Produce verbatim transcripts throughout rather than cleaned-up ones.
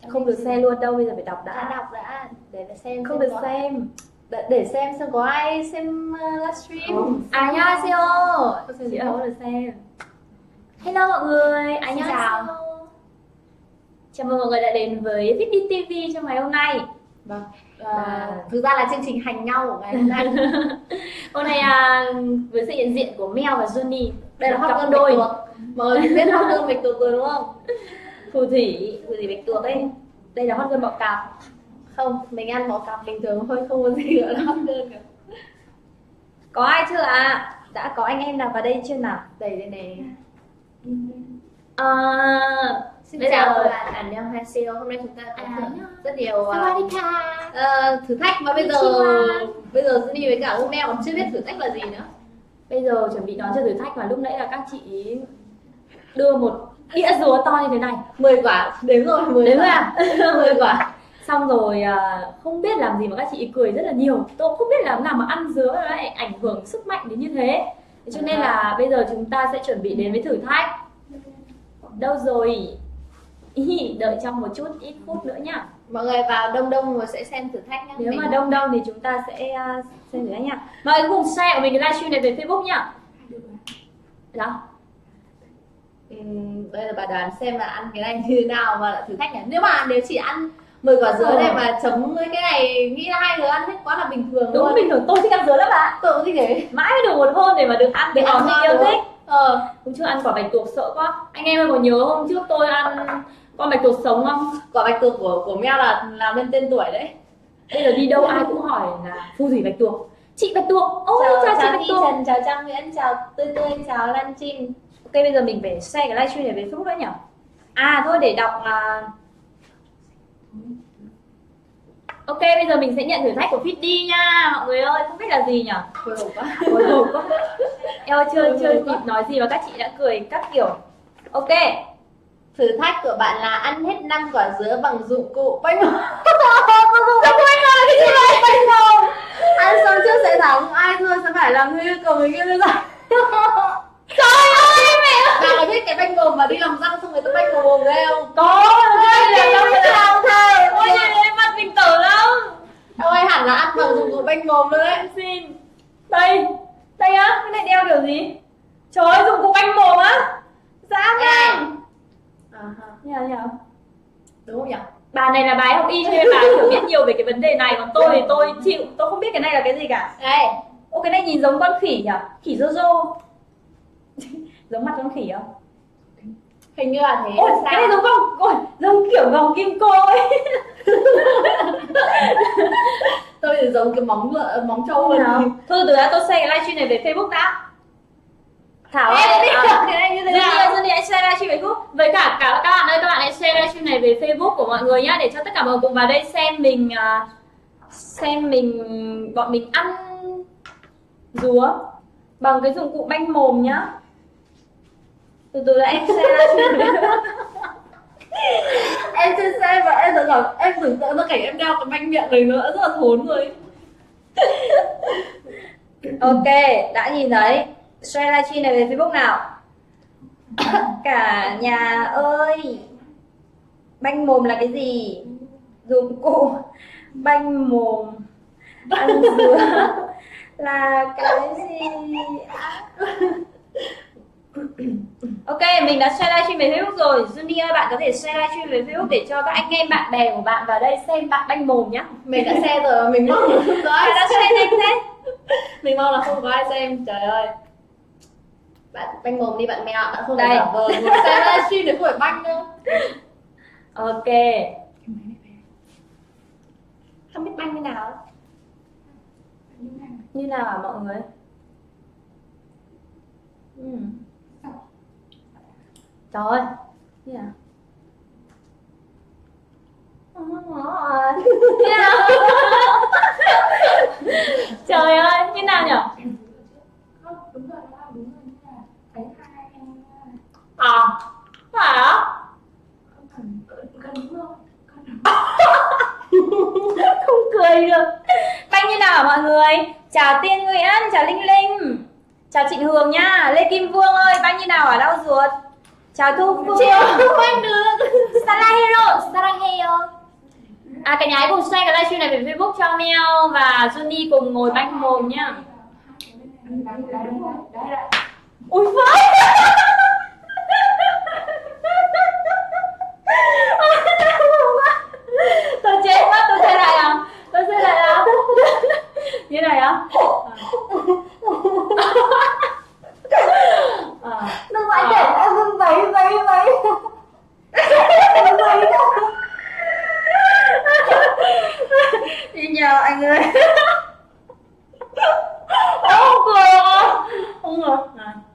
Không được xem luôn đâu, bây giờ phải đọc đã. đã đọc đã để để xem. Không xem được có, xem. để, để xem xem có ai xem uh, livestream. 안녕하세요. Chị không được xem. Hello mọi người, Xin 안녕하세요. chào. Chào mừng mọi người đã đến với Fit đi ti vi trong ngày hôm nay. Vâng. À, thực ra là chương trình hành nhau của ngày hôm nay. Hôm nay à, với sự hiện diện của Mel và Johnny. Đây là hot cặp girl đôi. Bạch Tuộc. Mọi người biết hot girl Bạch Tuộc rồi đúng không? Phù thủy, phù thủy Bạch Tuộc ấy. Đây là hot girl bọ cạp. Không, mình ăn bọ cạp bình thường thôi, không có gì gọi là hot girl cả. Có ai chưa ạ? À? Đã có anh em nào vào đây chưa nào? Đây đây này. À, Xin bây chào giờ... các bạn, 안녕하세요. Hôm nay chúng ta có À, rất nhiều uh, Sawadika. uh, thử thách mà bây giờ bây giờ Jenny với cả Ome còn chưa biết thử thách là gì nữa. Bây giờ chuẩn bị đón cho thử thách và lúc nãy là các chị đưa một đĩa rúa to như thế này. mười quả, đến rồi, mười Đến quả. rồi à? mười quả. Xong rồi à, không biết làm gì mà các chị cười rất là nhiều. Tôi cũng không biết làm nào mà ăn dứa nó lại ảnh hưởng sức mạnh đến như thế. Thế cho nên là bây giờ chúng ta sẽ chuẩn bị đến với thử thách. Đâu rồi? Ý, đợi trong một chút ít phút nữa nhá. Mọi người vào đông đông rồi sẽ xem thử thách nhá. Nếu Mình... mà đông đông thì chúng ta sẽ uh, xem thử thách nha. Mọi người cùng share của mình cái livestream này về Facebook nhá. Đó. Uhm, bây giờ bà đoán xem là ăn cái này như thế nào và lại thử thách nhỉ. Nếu mà nếu chỉ ăn mười quả dứa này mà chấm với cái này, nghĩ là hai đứa ăn hết quá là bình thường. Đúng luôn. bình thường, tôi thích ăn dứa lắm ạ. Tôi cũng thích thế. Mãi mới được một hôm để mà được ăn Để cái ăn món mình ngon yêu đúng thích. Ờ. Hôm trước ăn quả bạch tuộc sợ quá. Anh em ơi có nhớ hôm trước tôi ăn con bạch tuộc sống không? Quả bạch tuộc của của Mel là làm lên tên tuổi đấy. Bây giờ đi đâu ai cũng hỏi là phù thủy bạch tuộc. Chị bạch tuộc. Ôi chào, chào chị bạch Thi tuộc. Trần, chào Trang Nguyễn, chào Tươi Tươi, chào Lan Trinh. Ok bây giờ mình phải share cái livestream này về Facebook đấy nhỉ? À thôi để đọc là ok bây giờ mình sẽ nhận thử thách của Fit đi nha mọi người ơi, không biết là gì nhỉ? Hồi hộp quá. Hồi hộp quá. Em ơi chưa chưa kịp nói gì mà các chị đã cười các kiểu. Ok. Thử thách của bạn là ăn hết năm quả dứa bằng dụng cụ banh mồm. Dụng cụ banh mồm là cái gì vậy? Banh mồm. Ăn xong trước sẽ thắng, ai thua sẽ phải làm như cầu người kia như vậy. Trời ơi mẹ. Bạn có biết cái banh mồm mà đi làm răng xong người ta banh mồm mồm đấy không? Có. Đây là đâu sao thôi. Ôi trời mặt mình tử lắm. Ôi hẳn là ăn bằng dụng cụ banh mồm luôn đấy. Xin. Đây. Đây á, cái này đeo kiểu gì? Trời ơi dụng cụ banh mồm á. Dã man. À, như nào, như nào? đúng không nhỉ? Bà này là bà ấy học y cho nên bà hiểu biết nhiều về cái vấn đề này, còn tôi thì tôi chịu, tôi không biết cái này là cái gì cả. Đây. Ô cái này nhìn giống con khỉ nhỉ? Khỉ Jojo. Giống mặt con khỉ không? Hình như là thế. Ôi cái này giống không? Ôi giống kiểu vòng kim cô ấy. Tôi thì giống cái móng ngựa, móng trâu hơn. Thôi từ đã tôi share cái livestream này về Facebook đã. Thảo ơi, em biết à, được cái này như thế nào. Dân đi hãy share livestream Facebook. Với cả cả các bạn ơi, các bạn hãy share livestream này về Facebook của mọi người nhá, để cho tất cả mọi người cùng vào đây xem mình uh, xem mình bọn mình ăn dứa bằng cái dụng cụ banh mồm nhá. Từ từ đã em share livestream. Em chưa xem và em tưởng rằng em tưởng tượng ra cảnh em đeo cái banh miệng này nữa, rất là thốn rồi. Ok, đã nhìn thấy. Share livestream này về Facebook nào. Cả nhà ơi, banh mồm là cái gì? Dụng cụ banh mồm ăn dứa là cái gì? Ok, mình đã share livestream về Facebook rồi. Junie ơi, bạn có thể share livestream về Facebook để cho các anh em bạn bè của bạn vào đây xem bạn banh mồm nhá. Mình đã share rồi, mình mong là không có ai đã share nhanh thế. Mình mong là không có ai xem, trời ơi. Bạn banh mồm đi bạn mèo, bạn không Đây. phải giả vờ ngồi xem livestream để không phải banh đâu. Ok. Không biết banh như nào? Như nào hả mọi người? Ừ. Trời ơi, như nào? Như nào? Trời ơi, như nào nhỉ? À, phải á? Không cười được. Banh như nào hả mọi người? Chào Tiên Nguyễn, chào Linh Linh, chào Trịnh Hường nha. Lê Kim Vương ơi, banh như nào ở đau ruột? Chào Thu Phương. Chị ơi, banh được. Sao Sarahero, Saraheo. À, cả nhà hãy cùng share cái livestream này về Facebook cho Mel và Juni cùng ngồi banh mồm nhá. Ui vãi. Tôi chết quá, tôi chơi lại à? Tôi chơi lại à? Như này á? Đừng vãi để em đừng vấy vấy vấy. Đi nhờ anh ơi. Không cười không? Không được.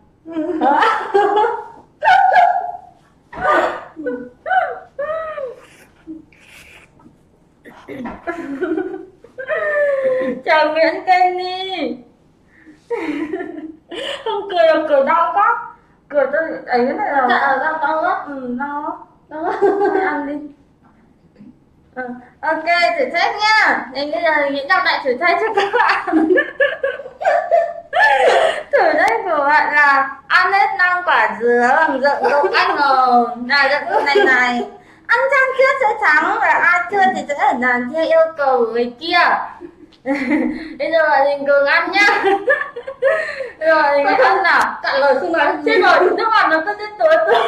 Chào Nguyễn Kenny. Không cười đâu, cười đau quá. Cười tôi ấy cái này là Dạ, đau đau á. ừ, đau Đau á. ăn đi. Ừ. Ok, thử thách nhá. Nên bây giờ nghĩ đọc lại thử thách cho các bạn. Thử thách của bạn là ăn hết năm quả dứa bằng dợn đậu anh ngầu. Là dợn này này. Ăn chan trước sẽ thắng và ai chưa thì sẽ ở đàn theo yêu cầu của người kia. Bây giờ mình cùng ăn nhá. Rồi mình ăn nào. Cạn lời không nói. Chết rồi, nước ngọt nó cứ đến tối tối.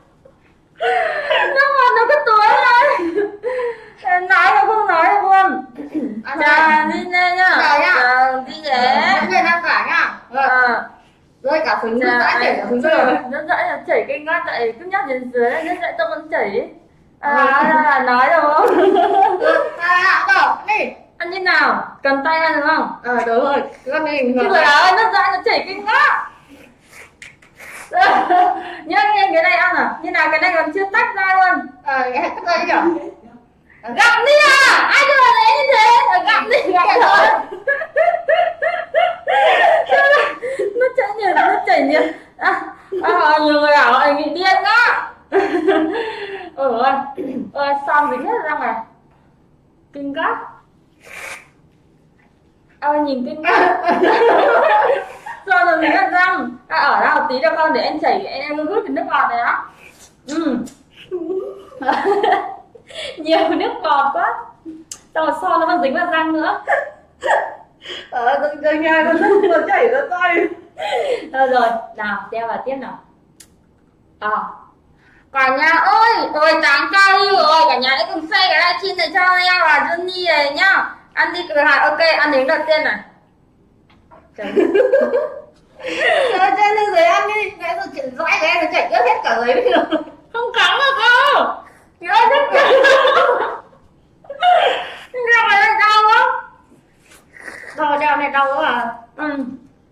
Nước ngọt nó cứ tối rồi. Nói mà không nói được luôn. Chà, đi lên nhá. Chào nhá. Chào, đi ghé. Mỗi người ăn cả nhá. Ờ. Rơi cả phần nước dãi chảy cả phần rồi. rơi. Nước dãi là chảy kinh ngắt tại cứ nhắc đến dưới nước dãi tôi vẫn chảy. À, là nói đúng không? À, đâu, đi. Ăn như nào? Cầm tay ăn đúng không? Ờ, đúng rồi. Con đi. Chứ rồi ơi, nước dãi nó chảy kinh ngắt. Nhá, nghe cái này ăn à? Như nào cái này còn chưa tách ra luôn. Ờ, cái cắt ra đi nhỉ? Gặm đi à? Ai cho bà lấy như thế? Gặm đi, gặm thôi. Nó chảy nhiều, nó chảy nhiều. À, à, nhiều người bảo anh bị điên á. Ừ ơi, ơi xong dính hết ra ngoài. Kinh quá. Ôi nhìn kinh quá. Rồi rồi dính hết răng. À, ở đâu tí đâu con để em chảy, em hút cái nước ngọt này á. Ừ. Nhiều nước ngọt quá. Xong rồi so nó còn dính vào răng nữa. Ờ, tôi chơi nghe con nước nó chảy ra tay. Rồi rồi, nào, đeo vào tiếp nào. À. Cả nhà ơi, ôi tám ca view rồi, cả nhà hãy cùng share cái livestream này cho em và Johnny này nhá. Ăn đi cười hạt, ok, ăn đến đầu tiên này. Trời trên thế giới ăn đi, nãy giờ chuyện dãi của em nó chảy ướt hết cả giấy bây giờ. Không cắn được đâu. Nhớ rất cắn. Đau này đau quá. Đau đau này đau quá à. Ừ.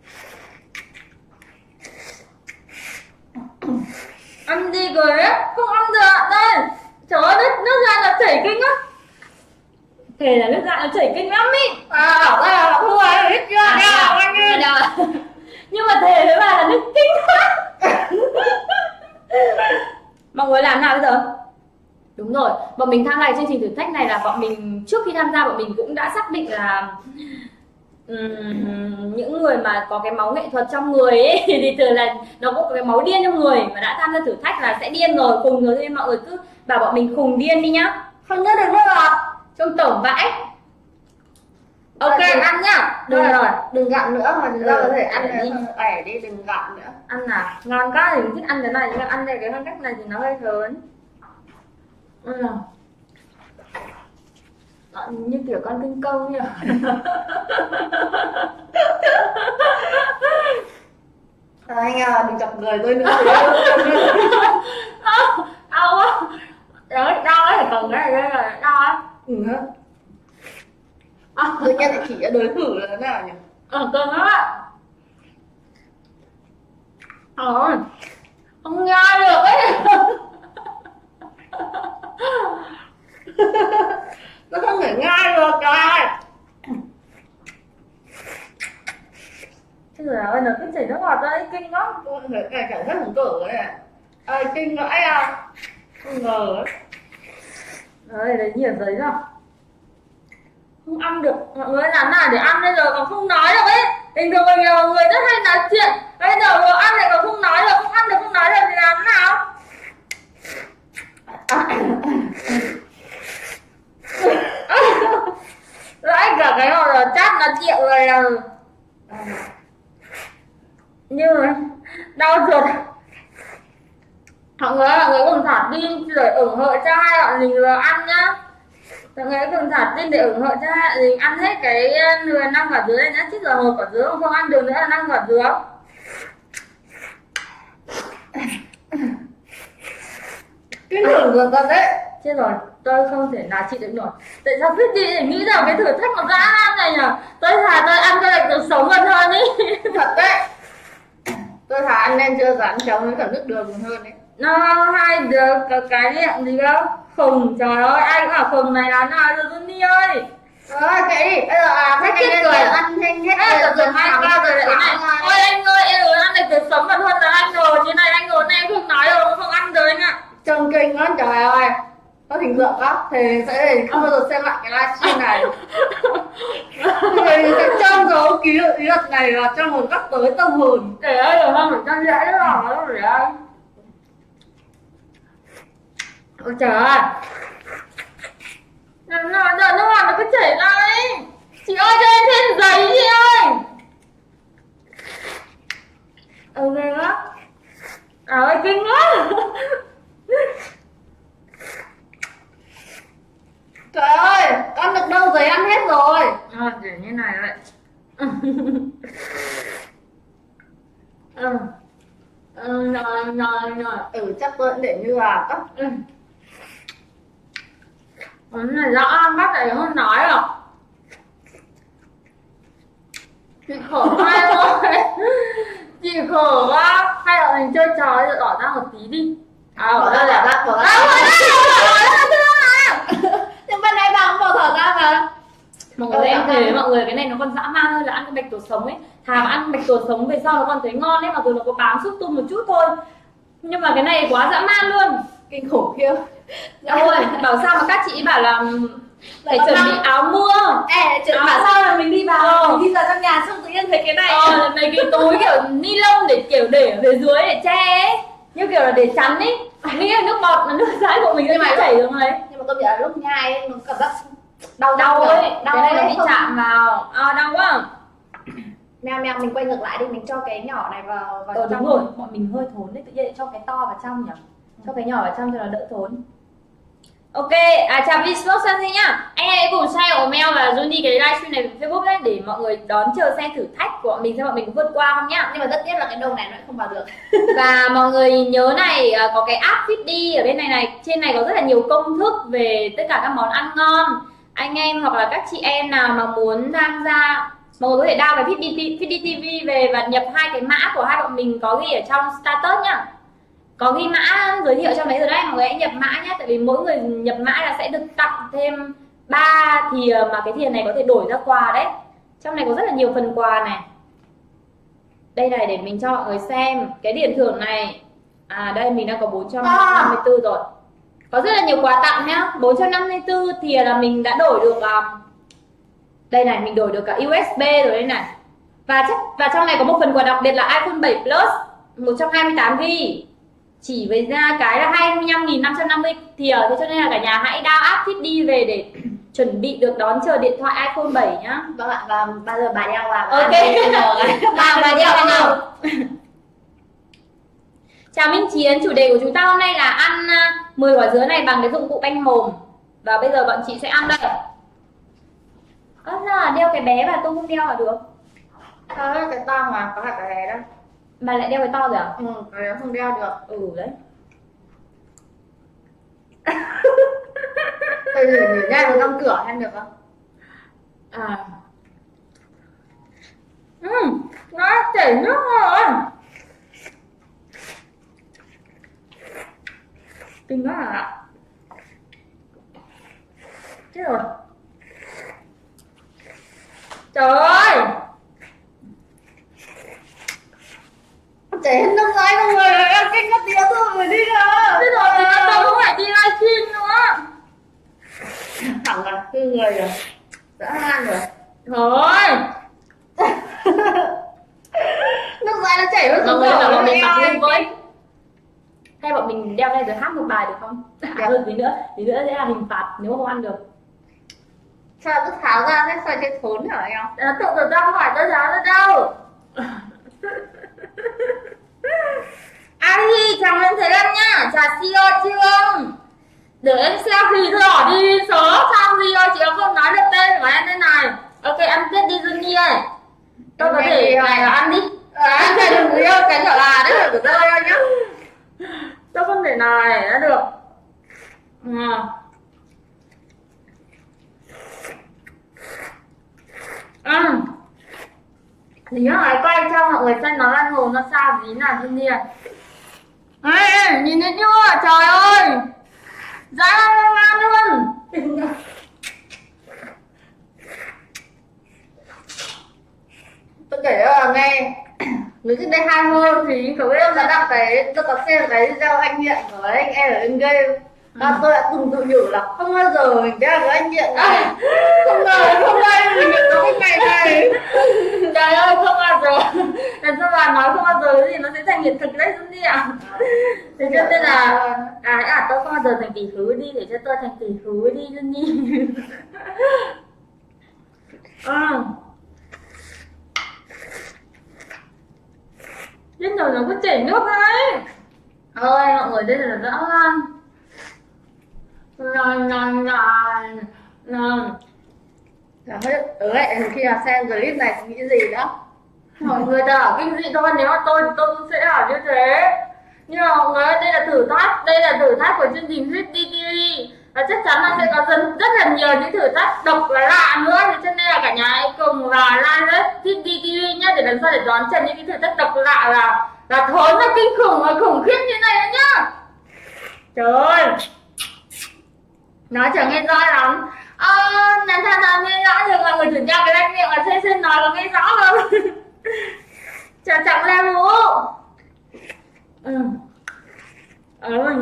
Ăn đi cười á, không ăn được đây. Trời ơi, nước, nước ra nó chảy kinh á. Kể là nước ra nó chảy kinh lắm ý. À, bảo ra là thua ấy, biết chưa? À, Đau, anh ơi. đau. Nhưng mà thề với bà là nước kinh quá. Mọi người làm nào bây giờ? Đúng rồi, bọn mình tham gia chương trình thử thách này là bọn mình trước khi tham gia bọn mình cũng đã xác định là um, những người mà có cái máu nghệ thuật trong người ấy thì thường là nó cũng có cái máu điên trong người mà đã tham gia thử thách là sẽ điên rồi, khùng rồi, nên mọi người cứ bảo bọn mình khùng điên đi nhá. Không nhớ được nước ngọt. Trong tổng vãi. Ok, À, đừng, ăn nhá. Được rồi, đừng gặm nữa mà chúng ta Ừ, có thể ăn ăn đi. ẻ đi, đừng gặm nữa. ăn nào. Ngon quá thì mình thích ăn cái này, nhưng mà ăn theo cái phong cách này thì nó hơi lớn. Ừ. Đó, như kiểu con kinh công nhỉ. À, anh à, đừng chọc người tôi nữa. Đau quá. Đấy, đau ấy, còn cái này là đau á. Ừ. À, Tự nhiên lại chỉ cho đối thủ là thế nào nhỉ? ờ, cưng á. Ờ, không nhai được ấy. Nó không thể ngai được trời ơi. Trời ơi, nó cứ chảy nước ngọt ra ấy, kinh lắm. Con thấy cái cảm giác hứng cỡ đấy à. Ai kinh vãi à. Không ngờ ấy. Đấy, đấy nhiều giấy rồi. Không ăn được, mọi người làm nào để ăn bây giờ còn không nói được ấy. Bình thường mình là một người rất hay nói chuyện, bây giờ vừa ăn lại còn không nói được, không ăn được, không nói được thì làm thế nào? Mọi người mọi người cùng thả tin để ủng hộ cho hai bọn mình vừa ăn nhá. Mọi người cùng thả tin để ủng hộ cho hai bọn mình ăn hết cái nừa năm quả dứa này nhá. Chứ giờ hồi quả dứa không ăn được nữa là năm quả dứa. Kinh khủng rồi thật đấy. Chết rồi, tôi không thể nào chịu được nổi. Tại sao biết đi để nghĩ rằng cái thử thách nó dã man này nhỉ? Tôi thà tôi ăn cho lệch cuộc sống còn hơn ý. Thật đấy. Tôi thà ăn nem chưa rán chấm với cả nước đường còn hơn đấy. Nó hai đứa có cái miệng gì không? Khùng, trời ơi, ai cũng bảo khùng này là nào rồi Johnny ơi. Rồi kệ đi, bây giờ à khách Chết anh cười. em ăn nhanh hết Hết rồi, rồi, rồi hai bao rồi đấy này. Ôi anh ơi, em muốn ăn được cuộc sống còn hơn là anh rồi. Như này anh ngồi này em không nói đâu, không ăn được anh ạ. trông kinh lắm trời ơi. Có hình tượng á, thì sẽ không bao giờ xem lại cái livestream này. Thì sẽ trông dấu ký ý luật này là trong một góc tới tâm hồn. Để ơi, được không? Để cho dễ đó, nó để ơi. Ôi trời ơi. Nó nó nó nó nó cứ chảy ra ấy. Chị ơi cho em thêm giấy chị ơi. Ok đó. Trời ơi kinh quá. Trời ơi, ăn được đâu giấy ăn hết rồi. À, để như này vậy. Ừ. Ừ, rồi, rồi, rồi. Ừ, chắc tôi cũng để như là các Ừ. Cái này rõ bác này không nói rồi. Chị khổ hai thôi. Chị khổ quá. Hay là mình chơi trò ấy, bỏ ra một tí đi. À, bỏ ra bỏ ra bỏ ra. À, bỏ ra, bỏ ra, bỏ ra. Nhưng ban nãy bà cũng bỏ thở ra mà. Mọi người em thấy mọi người cái này nó còn dã man hơn là ăn cái bạch tuộc sống ấy. Thà mà ăn bạch tuộc sống về sau nó còn thấy ngon ấy, mặc dù nó có bám xúc tôm một chút thôi. Nhưng mà cái này quá dã man luôn. Kinh khủng khiêu. Ôi, bảo sao mà các chị bảo là phải chuẩn bị áo mưa. Ê, chuyện Áo bảo mưa. sao là mình đi vào, Ờ. mình đi vào trong nhà xong tự nhiên thấy cái này. Ờ, mấy cái túi kiểu ni lông để kiểu để ở phía dưới để che ấy. Như kiểu là để chắn ấy. Nghĩ là nước bọt mà nước rãi của mình nó chảy xuống đấy. Nhưng mà công nhận là lúc nhai ấy, nó cảm giác đau Đau ấy, đau cái này là ấy, bị không- chạm vào. À, đau quá. Mèo mèo mình quay ngược lại đi, mình cho cái nhỏ này vào vào Ờ trong đúng rồi, bọn mình hơi thốn đấy, tự nhiên cho cái to vào trong nhỉ. Cho cái nhỏ vào trong cho nó đỡ thốn. Ok, à chào Vsmoke Sunny nhá. Anh hãy cùng share của Mel và Johnny cái livestream này trên Facebook đấy để mọi người đón chờ xem thử thách của bọn mình xem bọn mình có vượt qua không nhá. Nhưng mà tất nhiên là cái đầu này nó lại không vào được. Và mọi người nhớ này, à, có cái app Fitdy ở bên này này, trên này có rất là nhiều công thức về tất cả các món ăn ngon. Anh em hoặc là các chị em nào mà muốn tham gia, mọi người có thể download cái Fitdy, Fitdy ti vi về và nhập hai cái mã của hai bọn mình có ghi ở trong status nhá. Có ghi mã giới thiệu trong đấy rồi đấy, mọi người hãy nhập mã nhé. Tại vì mỗi người nhập mã là sẽ được tặng thêm ba thìa, mà cái thìa này có thể đổi ra quà đấy. Trong này có rất là nhiều phần quà này. Đây này, để mình cho mọi người xem cái tiền thưởng này. À đây mình đang có bốn trăm năm mươi tư rồi. Có rất là nhiều quà tặng nhá. Bốn trăm năm mươi tư thìa là mình đã đổi được um, đây này, mình đổi được cả u ét bê rồi đây này. Và chắc và trong này có một phần quà đặc biệt là iPhone bảy Plus một trăm hai mươi tám gi bi. Chỉ với ra cái là hai mươi lăm nghìn năm trăm năm mươi thìa. Thế cho nên là cả nhà hãy download app Fitdy về để chuẩn bị được đón chờ điện thoại iPhone bảy nhá. Vâng ạ, và bao giờ bà đeo vào. Ok. Bà bà đeo vào nào. Chào Minh Chiến, chủ đề của chúng ta hôm nay là ăn mười quả dứa này bằng cái dụng cụ banh mồm. Và bây giờ bọn chị sẽ ăn đây. Ơ sao là đeo cái bé và tôi không đeo là được? Sao cái to mà có cả cái này đó. Bà lại đeo cái to rồi à? Ừ, cái đó không đeo được. Ừ đấy. Tôi thử thử nhai vào trong cửa ăn được không? À. Ừ, nó chảy nước rồi. Kinh quá à. Chết rồi. Trời ơi. Chảy hết nước dãi trong người rồi, em kinh mất tiếng rồi đi nữa. Chết rồi, thì tôi không phải đi livestream nữa. Thẳng là hư người rồi. Đã ăn rồi. Thôi. Nước dãi nó chảy hết Mọi xuống người là rồi. bọn mình mặc lên với. Hay bọn mình đeo đây rồi hát một bài được không? À, hơn tí nữa, tí nữa sẽ là hình phạt nếu mà không ăn được. Sao cứ tháo ra thế, sao chơi thốn hả em? À, tự tự ra không phải tôi giá ra đâu. À thì chào em Thế Lâm nhá. Chào xê e ô Trương. Để em selfie thôi đi số xong xê e ô chị không nói được tên của em thế này. Ok ăn tiếp đi Jenny ơi. Tôi có thể này là ăn đi. Anh thầy đừng yêu cái nhỏ là đấy là của tôi đâu nhá. Tôi không thể này đã được. À. À. Thì nhớ lại quay cho mọi người xem nó đang ngồi nó sao gì nào Jenny à. Ê, nhìn thấy chưa? Trời ơi. Giá ngon luôn. Tôi kể là nghe nếu trước đây hai hôm thì cậu em đã đọc cái tôi có xem cái video anh nghiện của anh em ở in game. À, ừ. Tôi đã từng tự nhủ là không bao giờ mình biết là cái anh nghiện này. Không ngờ không bao mình được có cái ngày này. Trời ơi không bao giờ. Lần sau bà nói không bao giờ thì nó sẽ thành hiện thực đấy Xuân đi ạ. Thế cho nên là à, à tôi không bao giờ thành tỷ phú đi để cho tôi thành tỷ phú đi Xuân đi. À. Đến rồi nó cứ chảy nước đấy. Ôi mọi người đây là rõ ngon. Ngon ngon ngon ngon. Chả hết ở lại khi nào xem clip này thì nghĩ gì nữa. Mọi người ta ở kinh dị thôi, nếu mà tôi tôi sẽ ở như thế. Nhưng mà mọi người đây là thử thách, đây là thử thách của chương trình hát đê ti vi. Và chắc chắn là sẽ có rất, rất là nhiều những thử thách độc và lạ nữa. Thì cho nên là cả nhà hãy cùng vào live rất hát đê ti vi nhé, để làm sao để đón chờ những cái thử thách độc lạ là là thốn và kinh khủng và khủng khiếp như này nữa nhá. Trời ơi, nói chẳng nghe rõ lắm. Ờ, làm sao nào nghe rõ được, mọi người thử tra cái răng miệng là xem xem nói có nghe rõ không. Chào trọng Lê Vũ. Ừ. Ừ.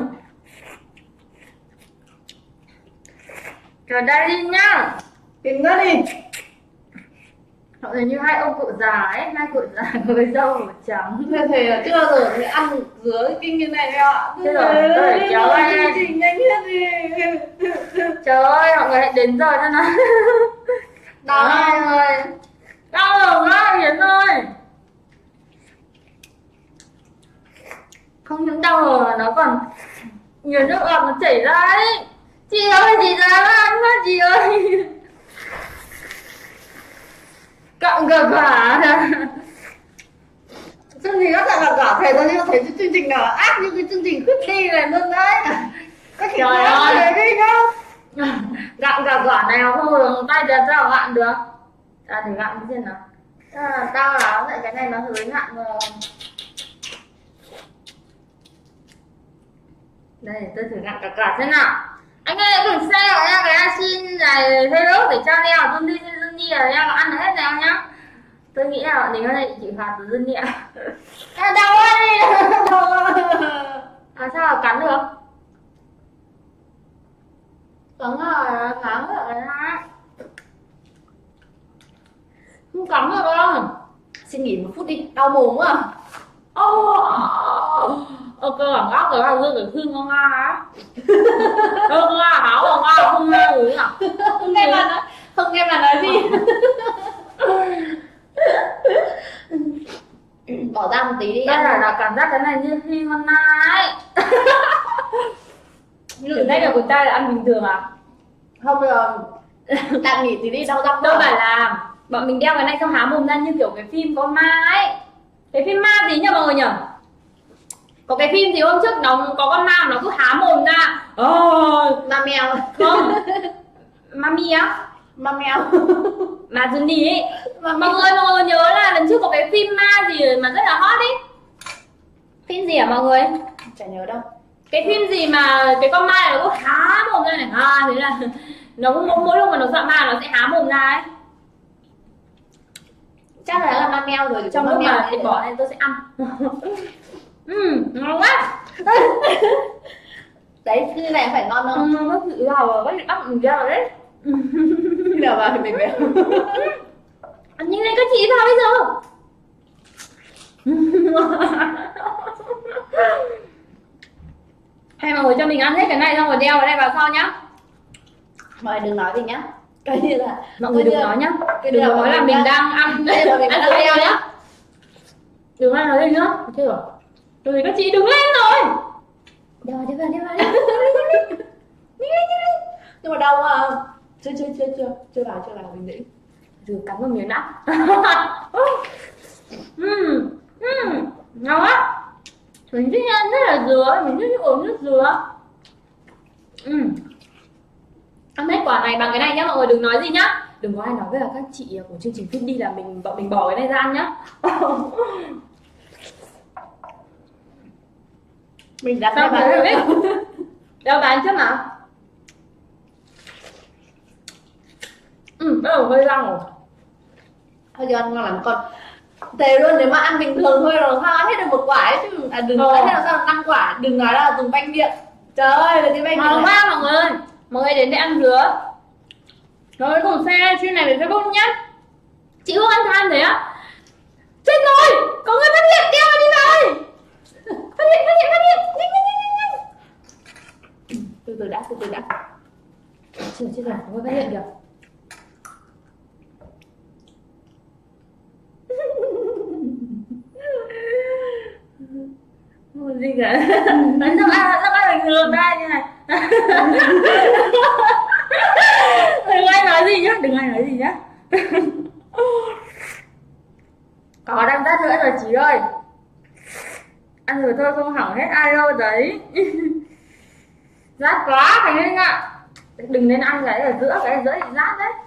Chào đây đi nhá. Kinh quá đi. Mọi người như hai ông cụ già ấy, hai cụ già với râu màu trắng. Thế thì là chưa bao giờ thì ăn dứa kinh như này đâu ạ. Thế rồi, tôi phải kéo anh. Chương trình nhanh hết đi. Trời ơi, mọi người hãy đến giờ cho nó. Đau hai ơi. Đau đầu quá Hiến ơi. Không những đau đầu mà nó còn nhiều nước ngọt nó chảy ra ấy. Chị ơi, chị ra ăn quá chị ơi. Cọng gà quả. Chương trình rất là cả thầy tôi chưa thấy chương trình nào ác như cái chương trình khuyết đi này luôn đấy. Các Trời ơi, đi không? gặm gà quả này mà không được tay đẹp sao mà gặm được. À thì gặm cái gì nào. À, tao là lại cái này nó hơi nặng rồi. Đây tôi thử gặm cả quả xem nào. Anh ơi hãy cùng share vào nha cái livestream này Facebook để cho Leo Xuân đi Xuân Nhi là Leo ăn được hết nào nhá. Tôi nghĩ là bạn mình có thể chịu phạt của Xuân Nhi ạ. À đau quá đi. À sao là cắn được? Cắn rồi, cắn rồi đó. Không cắn được đâu. Xin nghỉ một phút đi, đau mồm quá. Ô cơ bản góc rồi bao giờ cái khuyên con Nga á. Ơ Nga hảo con Nga không nghe uống à? Không nghe bà nói, không nghe bà nói gì. Bỏ ra một tí đi. Đây là, là cảm giác cái này như khi con Na ấy. Thử đây là của ta là ăn bình thường à? Không được. Tạm nghỉ tí đi, đau răng. Đâu phải là bọn mình đeo cái này xong há mồm ra như kiểu cái phim có ma ấy. Cái phim ma gì nhỉ mọi người nhỉ? Có cái phim gì hôm trước nó có con ma nó cứ há mồm ra. Oh, ma mèo. Không. Mami á? Ma mèo. Ma Jenny ấy. Mọi người mọi người nhớ là lần trước có cái phim ma gì mà rất là hot ấy. Phim gì hả mọi người? Chả nhớ đâu. Cái phim gì mà cái con ma này nó cứ há mồm ra này. À thế là nó mỗi, mỗi lúc mà nó sợ ma nó sẽ há mồm ra ấy. Chắc là là ma mèo rồi. Trong lúc mà thịt bò này tôi sẽ ăn. Ừm, ngon quá. Đấy, như này phải ngon không? Ừ, nó tự giàu rồi, bác chị bắt mình ra rồi đấy. Khi nào vào thì mình về. Ăn nhanh lên các chị sao bây giờ? Hay mọi người cho mình ăn hết cái này xong rồi đeo cái này vào sau nhá. Mọi người đừng nói gì nhá. Coi như là mọi người đừng nói nhá. Cái Đừng nói là mình đang ăn. Đây là mình ăn đang đeo nhá. Đừng ai nói gì nữa. Thế rồi. Rồi các chị đứng lên rồi. Đi vào, đi vào, đi vào, đi vào, đi vào, đi vào. Nhưng mà đau mà. Chưa, chưa, chưa, chưa, chưa vào, chưa vào, bình tĩnh. Rồi cắn vào miếng đã. Ừm, ừm, ngon á. Mình thích ăn rất là dứa, mình thích uống nước dứa. Ừm. Ăn hết quả này bằng cái này nhá, mọi người đừng nói gì nhá. Đừng có ai nói với là các chị của chương trình Fit đi là mình bọn mình bỏ cái này ra ăn nhá. Mình đã Sao bán rồi được đấy. Đeo bán trước mà. Ừ, bắt đầu hơi răng rồi. Thôi giờ ăn ngon lắm con. Thế luôn, nếu mà ăn bình thường thôi là sao ăn hết được một quả ấy chứ. À, đừng Ờ. ăn hết là sao năm quả, đừng nói là dùng banh điện. Trời ơi, cái banh Ngon điện quá mọi người ơi. Mọi người đến đây ăn dứa. Rồi cùng share livestream này về Facebook nhá. Chị không ăn than thế á. Chết rồi, có người phát hiện, đeo đi rồi. Phát hiện, phát hiện, phát hiện. Nhanh, nhanh, nhanh, nhanh. Từ từ đã, từ từ đã. Chết rồi, chết rồi, có người phát hiện kìa. Không gì cả. Nó ăn, nó ăn bình thường đây như này. Đừng ai nói gì nhá, đừng ai nói gì nhá. Có đang rát nữa rồi chị ơi. Ăn rồi thôi không hỏng hết ai đâu đấy. Rát quá Thành Linh ạ. Đừng nên ăn cái ở giữa, cái ở giữa thì rát đấy.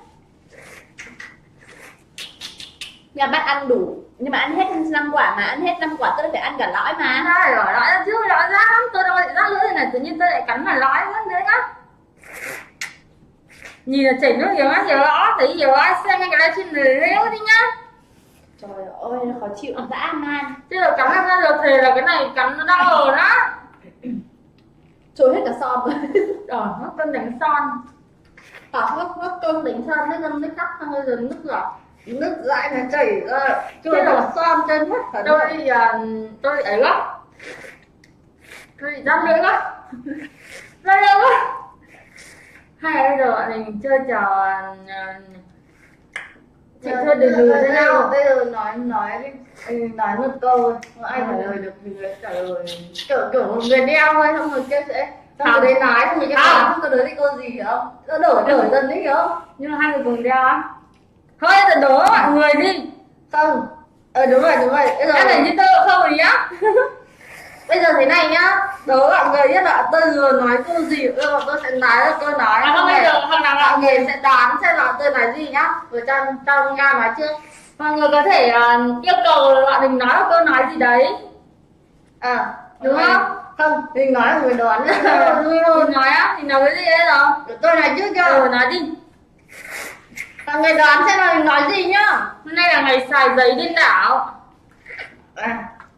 Nhà bạn ăn đủ, nhưng mà ăn hết năm quả mà, ăn hết năm quả tôi phải ăn cả lõi mà. Sai rồi, lõi ra chứ, lõi rát lắm. Tôi đâu lại rát nữa thế này, tự nhiên tôi lại cắn vào lõi mất nữa nhá. Nhìn là chảy nước nhiều á, nhiều lõi, thấy nhiều ai xem cái livestream này réo đi nhá. Trời ơi, nó khó chịu dã man. Chứ là cắn ra rồi thề là cái này cắn nó đau rồi đó. Trôi hết cả son rồi. Ờ, nó cân đánh son. À, nước nước cơm đánh son, nước ngâm nước cắt xong bây giờ nước giọt. Nước dãi nó chảy ra, trôi Thế cả rồi. son chân hết cả. Tôi thì uh, tôi ấy lắm. Tôi bị rát lưỡi quá. Rát lưỡi quá. Hay là bây giờ bọn mình chơi trò uh, chị thôi đừng lừa cho nhau. Bây giờ nói nói đi, nói một câu không ai trả lời được thì người trả lời kiểu kiểu một người đeo thôi, xong rồi kia sẽ xong rồi đấy nói xong rồi kia nói xong rồi đấy thì câu gì hiểu không? Nó đổi đổi dần đấy hiểu không? Nhưng mà hai người cùng đeo á. Thôi giờ đố mọi người đi. Không. Ờ đúng rồi đúng rồi. Bây giờ Em này như tôi không rồi nhá. bây giờ thế này nhá, đố mọi người biết là tôi vừa nói câu gì, bây giờ tôi sẽ nói là tôi nói. À không, bây giờ thằng nào mọi người sẽ đoán xem là tôi nói gì nhá. Rồi cho cho Nga nói trước. mọi người có thể uh, yêu cầu bọn mình nói một câu nói gì đấy. À Đúng không? Không, mình nói là người đoán. Mình nói á, mình nói cái gì đấy rồi. Tôi nói trước cho. Ừ, nói đi. Mọi người đoán xem là mình nói gì nhá. Hôm nay là ngày xài giấy điên đảo. À.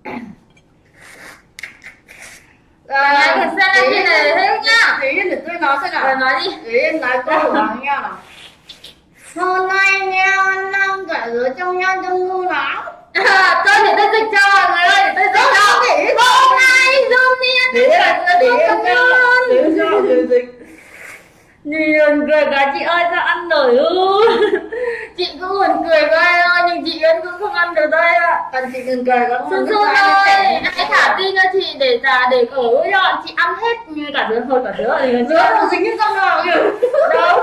À, cái xe này trên này thế nhá. Thế để tôi nói xem nào. Rồi nói đi. Thế nói câu của nó nghe nào. Hôm nay nheo ăn năm cả đứa trong nhau trong ngu lắm. À, tôi để tôi dịch cho mọi người ơi, để tôi dịch cho. Hôm nay hôm nay Thế là để em để cho người dịch. Nhìn cười cả chị ơi sao ăn nổi ư. Chị cũng buồn cười coi thôi nhưng chị vẫn cũng không ăn được đây ạ. Còn chị đừng cười con. Xuân Xuân ơi, hãy thả tin cho chị để giả để ở cho chị ăn hết như cả đứa thôi cả đứa thì còn Đứa nó dính như con nào kìa. đâu.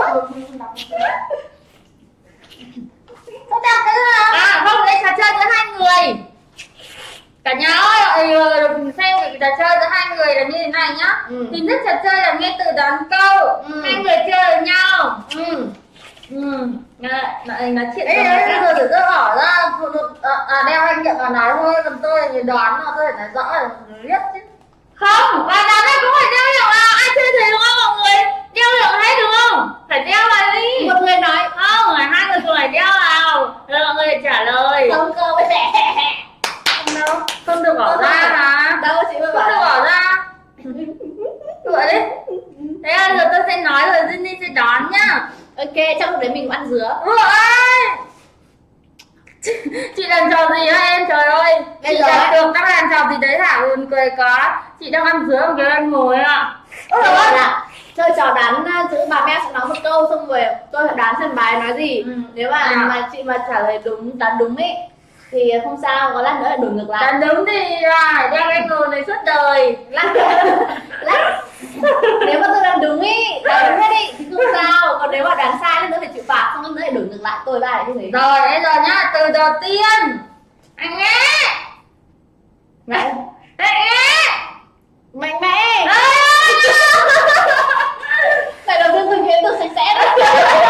Không đọc cái nào. À không, đây trò chơi giữa hai người. Cả nhà ơi, được xem cái trò chơi giữa hai người là như thế này nhá. Ừ. Hình thức trò chơi là nghe từ đoán câu, Ừ. hai người chơi với nhau. Ừ. Ừ. Nói, nói chuyện. Ê, ê, bây giờ để tôi hỏi ra phụ nữ, à, à, đeo anh nhận và nói thôi, còn tôi thì đoán mà tôi phải nói rõ là biết chứ. Không, và đoán này cũng phải đeo hiệu à, ai chơi thế đúng không mọi người? Đeo hiệu hết đúng không? Phải đeo vào đi. Một người nói Không, hai người cùng phải đeo vào. Rồi mọi người trả lời. không cơ với đẻ. Không đâu, không được bỏ ra mà. Đâu chị mới Không bảo được bỏ ra. Đuổi đi. Thế bây giờ tôi sẽ nói rồi Jenny sẽ đoán nhá. ok, trong lúc đấy mình cũng ăn dứa. Ủa ơi. Chị, chị làm trò gì hả em? Trời ơi. Bây Chị giờ làm ấy. được đang làm trò gì đấy hả? Buồn cười quá. Chị đang ăn dứa một cái anh ngồi ạ. Ôi trời ơi là chơi trò đoán chữ bà mẹ sẽ nói một câu xong rồi tôi phải đoán xem bà ấy nói gì. Ừ. Nếu mà À. mà chị mà trả lời đúng đoán đúng ấy thì không sao, có lát nữa lại đổi ngược lại. Đoán đúng thì phải đeo cái ngồi này suốt đời. Lát lát nếu mà tôi đoán đúng ý, đoán đúng hết đi thì không sao, còn nếu mà đoán sai nữa phải chịu phạt, xong nữa lại đổi ngược lại, tôi ba lại như thế. Rồi bây giờ nhá, từ đầu tiên anh nghe Mẹ anh nghe mạnh mẽ. à! Tại đầu tiên tôi nghĩ tôi sạch sẽ đó.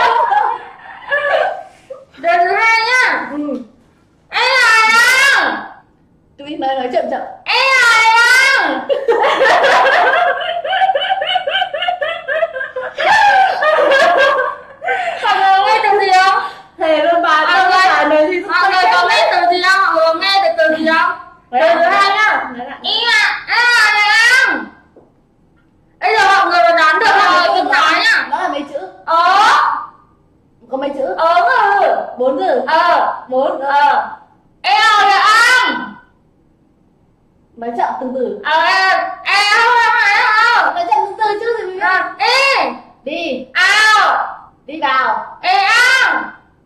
Từ thứ hai nhá. Ừ. Em là nào? Tôi nói nói chậm chậm. Em là nào? Mọi người nghe từ gì không? Thề luôn bà, Mọi tôi người phải nói gì mọi người có nghe từ gì không? Mọi người nghe được từ gì không? Từ thứ hai nhá. Em à, em là nào? Bây giờ mọi người mà đoán được rồi tôi nói nhá. Đó là mấy chữ. Ờ. Có mấy chữ? Ờ ừ. Bốn từ. Ờ. Bốn. Ờ. Em là ăn. Nói chậm từng từ. Ờ em em không em Nói chậm từng từ chứ gì biết. không. Em Đi. ao Đi vào. em ăn.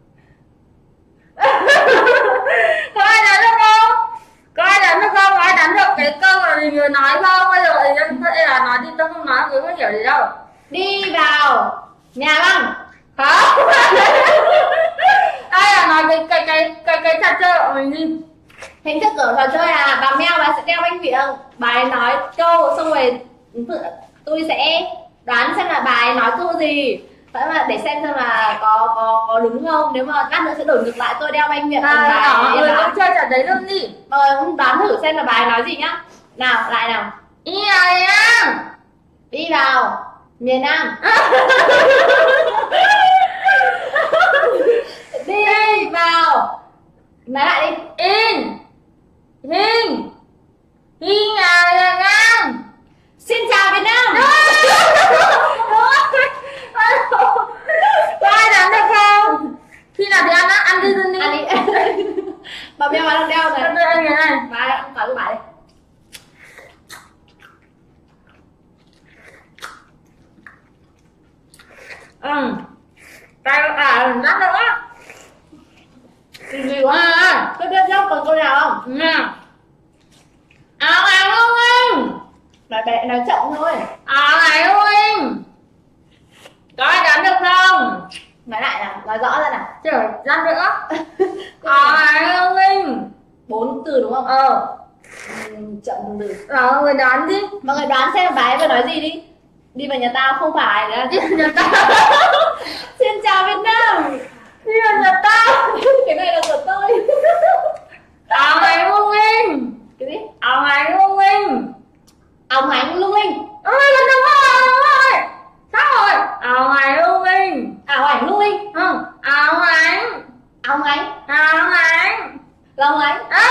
Có ai đoán được không? Có ai đoán được không? Có ai đoán được cái câu mà mình vừa nói không? Bây giờ em là nói đi, tôi không nói người có hiểu gì đâu. Đi vào nhà băng. Không. Ai là nói cái cái cái cái cái trò chơi của mình đi. Hình thức của trò chơi là bà mèo bà sẽ đeo banh miệng, bà ấy nói câu xong rồi tôi sẽ đoán xem là bà ấy nói câu gì. Vậy mà để xem xem là có có có đúng không. Nếu mà lát nữa sẽ đổi ngược lại, tôi đeo banh miệng. À, bà đó, ấy ừ, nói. tôi chơi trò đấy luôn đi. Rồi ông đoán thử xem là bà ấy nói gì nhá. Nào lại nào. Ý ai á? Đi vào miền Nam. Đi vào. Nói lại đi. In Hình Hình à là ngang. Xin chào Việt Nam. Có ai đoán được không? Khi nào thì ăn á? Ăn đi dân đi. Ăn đi. Bà mèo bà đang đeo này. Ăn đi anh này này. Bà ăn quả của bà đây. Ừ. Tay à lát nữa. Gì gì quá à. Tôi biết nhá, còn câu nào không? Nè. Áo áo không anh? Nói bé nói chậm thôi. Áo áo không anh? Có ai đoán được không? Nói lại nào, nói rõ ra nào. Trời, lát nữa. Áo áo không anh? Bốn từ đúng không? Ờ. Ừ, chậm từng từ. Rồi mọi người đoán đi. Mọi người đoán xem bà ấy vừa nói gì đi. Đi vào nhà tao không phải là Đi vào nhà tao. xin chào Việt Nam. Đi vào nhà tao. Cái này là của tôi. Áo áo không anh? Cái gì? Áo áo không anh? Óng ánh lung linh. Ôi con đúng rồi, đúng rồi. Sao rồi? Áo áo không anh? Ảo ảnh lung linh. Ừ. Áo ánh. Óng ánh. Áo ánh. Lóng lánh. À.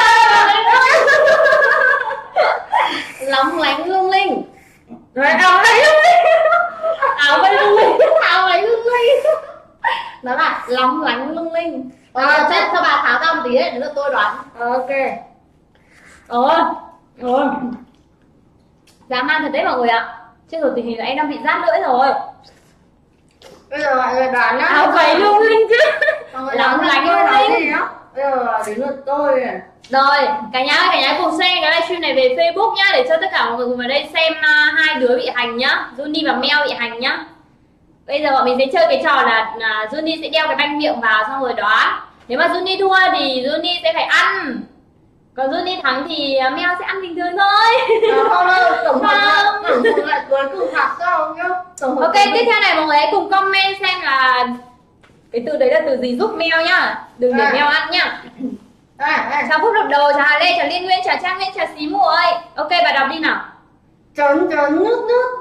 Lóng lánh lung linh. Rồi áo ánh không anh? Áo ánh lung linh. Áo ánh lung linh. Nó là lóng lánh lung linh. Ờ, À, cho, cho bà tháo ra một tí đấy, nếu là tôi đoán. Ok. Ờ, Rồi. dã man thật đấy mọi người ạ. Chứ rồi tình hình là em đang bị rát lưỡi rồi. Bây giờ mọi người đoán nhá. Áo váy lung linh chứ. Mọi người Lóng đoán lánh tôi lung nói linh. gì nhá. Bây giờ đến lượt tôi này. Rồi, cả nhà ơi, cả nhà cùng share cái livestream này về Facebook nhá, để cho tất cả mọi người cùng vào đây xem uh, hai đứa bị hành nhá, Juni và Mel bị hành nhá. Bây giờ bọn mình sẽ chơi cái trò là, là Juni sẽ đeo cái banh miệng vào xong rồi đoán. Nếu mà Juni thua thì Juni sẽ phải ăn. Còn Juni thắng thì uh, Mel sẽ ăn bình thường thôi. Ờ, không đâu, tổng hợp lại, Không. tổng hợp lại cuối cùng phạt sao nhá. Tổng hợp Ok, tiếp theo này mọi người hãy cùng comment xem là cái từ đấy là từ gì giúp Mel nhá. Đừng để À. Mel ăn nhá. Đây, đây. Chào Phúc Đập Đầu, chào Hà Lê, chào Liên Nguyên, chào Trang Nguyên, chào Xí Mùa ơi. Ok, bà đọc đi nào. Chấn chấn nước nước.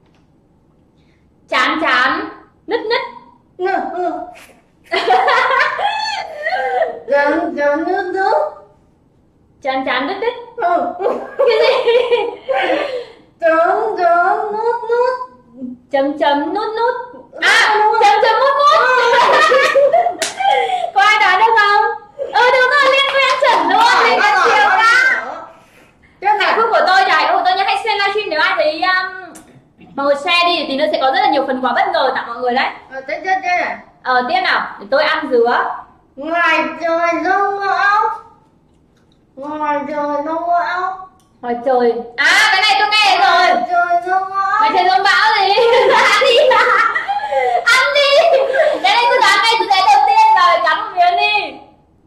Chán chán, nứt nứt. Nước nước. Chấn chấn nước nước. Chán chán nứt nứt. Ừ. Cái gì? Chấn chấn nước nước. Chấm chấm nút nút. À, chấm chấm nút nút. Có ai đoán được không? Ừ, đúng rồi, Liên Nguyên chuẩn luôn. Liên Nguyên siêu ca. Tiếp này. Hạnh phúc của tôi, hạnh phúc của tôi nhá. Hãy share livestream nếu ai thấy um, mọi người share đi, thì nó sẽ có rất là nhiều phần quà bất ngờ tặng mọi người đấy. Ờ, tiếp tiếp tiếp này. Ờ, tiếp nào, để tôi ăn dứa. Ngoài trời rông bão. Ngoài trời rông bão. Ngoài trời. À cái này tôi nghe rồi. Ngoài trời rông bão. Ngoài trời rông bão gì? Ăn đi. Ăn đi. Cái này tôi đoán ngay từ cái đầu tiên rồi, cắn một miếng đi.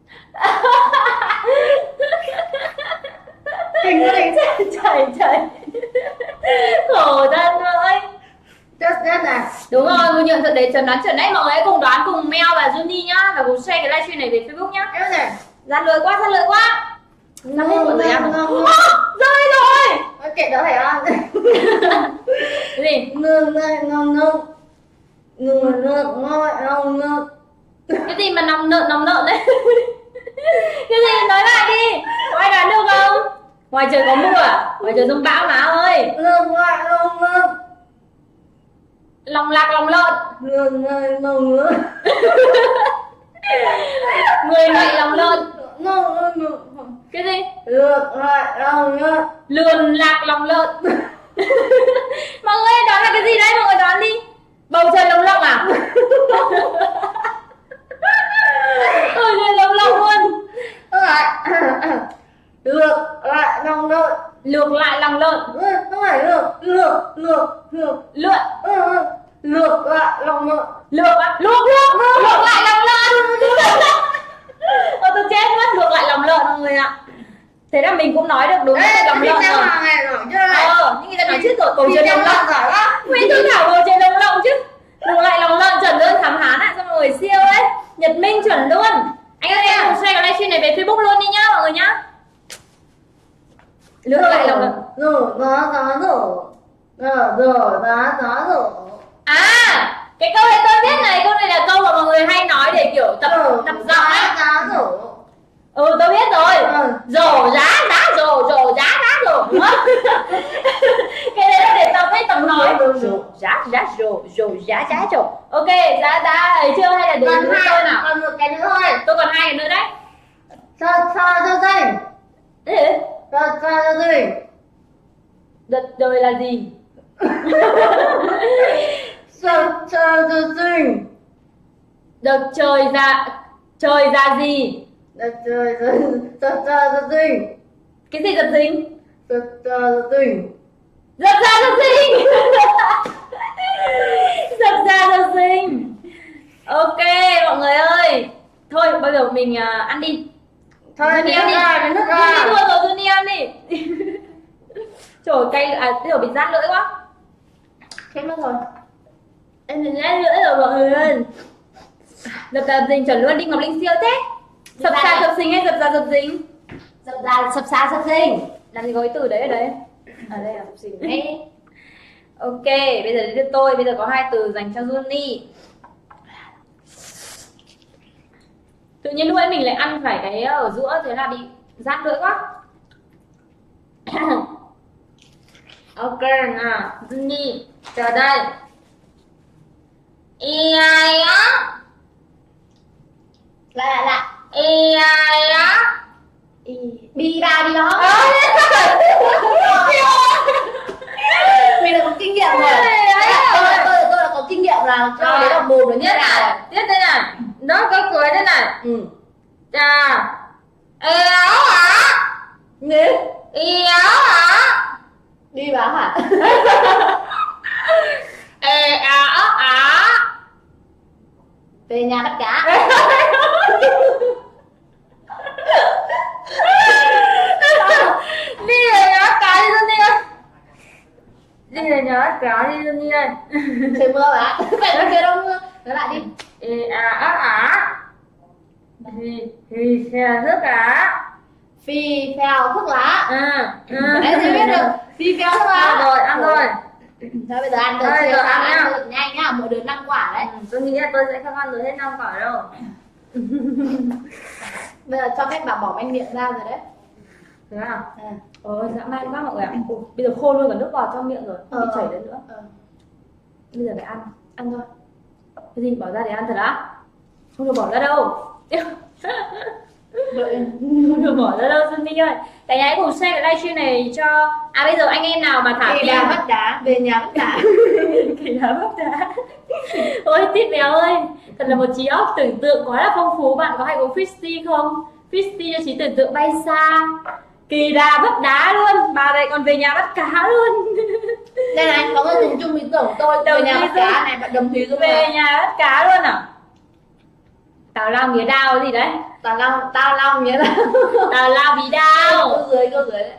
Kinh quá đình. Trời trời. Khổ thân ơi. Chết chết này. Đúng rồi, Ngư Nhượng thật để chuẩn đoán chuẩn đấy. Mọi người hãy cùng đoán cùng Mel và Juni nhá. Và cùng share cái livestream này về Facebook nhá. Chết này. Gian lưỡi quá, gian lưỡi quá. Nó hết của rồi ăn. Ngơ Rơi rồi. kệ đó phải ăn. Cái gì? Ngơ ngơ ngơ ngơ. Ngơ ngơ ngơ ngơ ngơ. Cái gì mà nòng nợn nòng nợn đấy? Cái gì nói lại đi. Có ai đoán được không? Ngoài trời có mưa à? Ngoài trời rông bão má ơi. Ngơ ngơ ngơ ngơ. Lòng lạc lòng lợn. Ngơ ngơ ngơ ngơ. Người ngậy lòng lợn. Ngơ ngơ ngơ. Cái gì? Ngơ ngơ ngơ ngơ. Lườn lạc lòng lợn. Mọi người đoán là cái gì đấy? Mọi người đoán đi. Bầu trời lồng lộng à? Bầu trời lồng lộng luôn. Lược lại lòng lợn. Lược lại lòng lợn. Không phải lược. Lược lược lược. Lượn. Lược lại lòng lợn. Lược á? Luộc luộc. Luộc lại lòng lợn. Ôi tôi chết mất. Luộc lại lòng lợn mọi người ạ. Thế là mình cũng nói được đúng cái lòng lợn rồi. Ờ, nhưng người ta nói trước rồi. Bầu trời lồng lộng. Nguyên tôi thảo bầu trời lồng lộng chứ. Luộc lại lòng lợn chuẩn luôn, thám hán ạ. Sao mọi người siêu ấy. Nhật Minh chuẩn luôn. Anh ơi em cùng share cái livestream này về Facebook luôn đi nhá mọi người nhá. Lượn lại lòng lợn. Rổ giá giá rổ. Rổ giá giá rổ. À, cái câu này tôi biết này, câu này là câu mà mọi người hay nói để kiểu tập tập giọng ấy. Giá rổ. Ừ tôi biết rồi. Ừ. Rổ giá giá rổ rổ giá giá rổ. Cái đấy là để tập ấy, tập nói. Rổ giá giá rổ rổ giá giá rổ. Ok, giá đã ấy chưa hay là để Còn tôi hai, nào? còn một cái nữa thôi. Tôi còn hai cái nữa đấy. Sao sao cho dây. Ê, Sao sao cho dây. đợt đời là gì? Sao sao cho dây. Đợt trời ra trời ra gì? Sao sao sao sao cho dây. Cái gì giật dính? Sao sao cho dây. Giật ra giật dính. Giật ra giật dính. Ok mọi người ơi. Thôi bây giờ mình uh, ăn đi. Thôi Juni đi ăn đi. ra cái nước Juni ra. thua rồi, Juni ăn đi. Trời ơi, cay à, bây giờ bị rát lưỡi quá. Chết mất rồi. Em bị rát lưỡi rồi mọi người ơi. Dập ra dập dính chuẩn luôn, đi Ngọc Linh siêu thế. Sập xa sập dính hay dập ra dập dính? Dập ra sập xa sập dính. Làm gì có cái từ đấy ở đấy? Ở đây là sập dính đấy. Ok, bây giờ đến lượt tôi, bây giờ có hai từ dành cho Juni. Tự nhiên lúc ấy mình lại ăn phải cái ở giữa, thế là bị rát lưỡi quá. Ok nào, Juni, chờ đây. I ai á. Lại lại lại. I ai á. Đi ra đi đó. Mình đã có kinh nghiệm rồi. Tôi là tôi là tôi là có kinh nghiệm là cho đấy là mồm nó Tiếp nhất này, nào. tiếp đây này. Nó có cười thế này. Ừ. Chà. Ê áo hả? Nếu Y áo hả? đi báo hả? Ê áo hả? Về nhà bắt cá. Đi về nhà bắt cá đi Juni ơi. Đi về nhà bắt cá đi Juni ơi. Trời mưa bà. Phải nó chơi đâu mưa. Nói lại đi. Ê áo hả? Thì thì xe nước cá. Phi phèo thuốc lá. À, à. Đấy chưa biết được. Phi phèo thuốc lá. Ăn rồi, ăn rồi. Thôi bây giờ ăn Thôi, được giờ chưa? ăn Ăn nhá. được nhanh nhá, mỗi đứa năm quả đấy. Ừ, tôi nghĩ là tôi sẽ không ăn được hết năm quả đâu. Bây giờ cho phép bà bỏ anh miệng ra rồi đấy. Thế à? À. Ôi, dã man quá mọi người ạ. Ôi, bây giờ khô luôn cả nước bọt trong miệng rồi, không bị Ờ. chảy đến nữa. Ờ. Bây giờ phải ăn. Ăn thôi. Cái gì bỏ ra để ăn thật á? Không được bỏ ra đâu. Đợi. Không được bỏ ra đâu Juni ơi. Cả nhà hãy cùng share cái livestream này cho. À bây giờ anh em nào mà thả Về tim. nhà bắt đá, về nhà bắt đá. Kỳ đá bắp đá. Ôi tít béo ơi. Thật là một trí óc tưởng tượng quá là phong phú. Bạn có hay uống Fristy không? Fristy cho trí tưởng tượng bay xa. Kỳ đà bắt đá luôn. Bà này còn về nhà bắt cá luôn. Đây này, có người dùng chung ý tưởng của tôi. Về nhà bắt cá này, bạn đồng ý giúp về nhà bắt cá luôn à? Tào lao mía đao gì đấy? Tào lao, tao lao mía đao. Tào lao bí đao. Câu dưới, câu dưới đấy.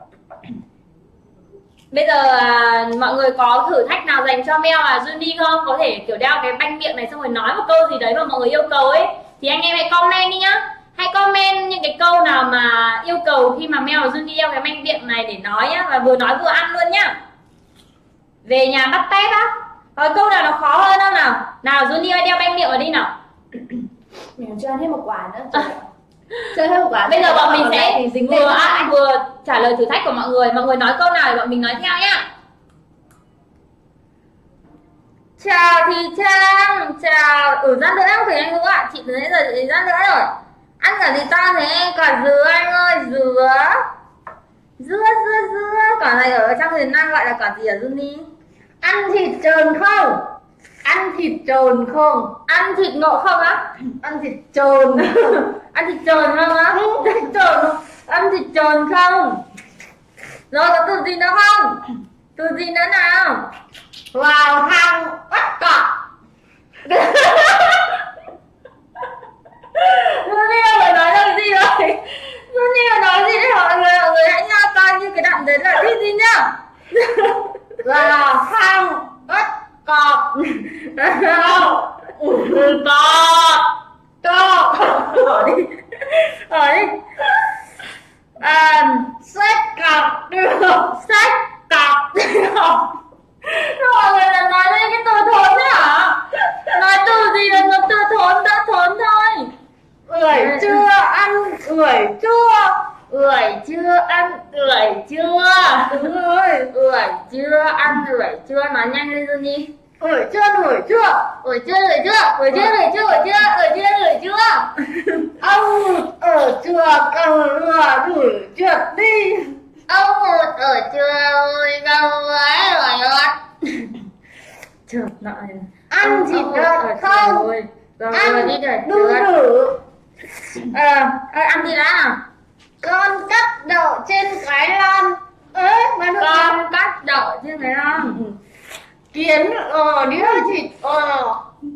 Bây giờ à, mọi người có thử thách nào dành cho Mel và Juni không? Có thể kiểu đeo cái banh miệng này xong rồi nói một câu gì đấy mà mọi người yêu cầu ấy. Thì anh em hãy comment đi nhá. Hãy comment những cái câu nào mà yêu cầu khi mà Mel và Juni đeo cái banh miệng này để nói nhá. Và vừa nói vừa ăn luôn nhá. Về nhà bắt tép á. Có câu nào nó khó hơn không nào? Nào Juni ơi, đeo banh miệng vào đi nào. Mình chưa ăn hết một quả nữa. À. Chơi hết một quả. Bây giờ bọn mình sẽ vừa ăn anh. vừa trả lời thử thách của mọi người. Mọi người nói câu nào thì bọn mình nói theo nhá. Chào thì Trang. Chào. Ừ, ra nữa không thử anh Vũ ạ. Chị nãy giờ chị ra nữa rồi. Ăn cả gì to thế? Cả dừa anh ơi. Dừa. Dưa dưa dưa. Quả này ở trong miền Nam gọi là quả gì hả Juni? Ăn thịt trồn không? Ăn thịt trồn không? Ăn thịt ngộ không á? Ăn thịt trồn. Ăn thịt trồn không á? Thịt trồn không? Ăn thịt trồn không? Rồi có từ gì nữa không? Từ gì nữa nào? Vào hang bắt cọp. Juni ơi, nói được gì rồi? Juni ơi, nói gì đấy hả mọi người? Mọi người hãy nha, coi như cái đoạn đấy là cái gì nhá. Vào hang bắt cọp. Ừ, cọp. Cọp. Ở đi. Ở đi. À, Xếp cọp được. sách cọp được. Mọi người là nói lên cái từ thốn đấy hả? Nói từ gì là nó từ thốn, đã thốn thôi. Ưỡi chưa ăn ưỡi chưa. Ưỡi chưa ăn ưỡi chưa. Đúng rồi. Ưỡi chưa ăn ưỡi chưa. Nói nhanh lên Juni. Ưỡi chưa ưỡi chưa. Ưỡi chưa ưỡi chưa. Ưỡi chưa ưỡi chưa. Ưỡi chưa ưỡi chưa ưỡi chưa. Ông ở chưa cầu lừa đuổi trượt đi. Ông một ở chưa ơi đâu ấy rồi ơi. Trời nại. Ăn thịt lợn không? Ăn đu đủ. Ờ, ăn gì đã? Con cắt đậu trên cái lon. Ê, mà nó Con cắt đậu trên cái lon. Kiến ờ đĩa thịt ờ.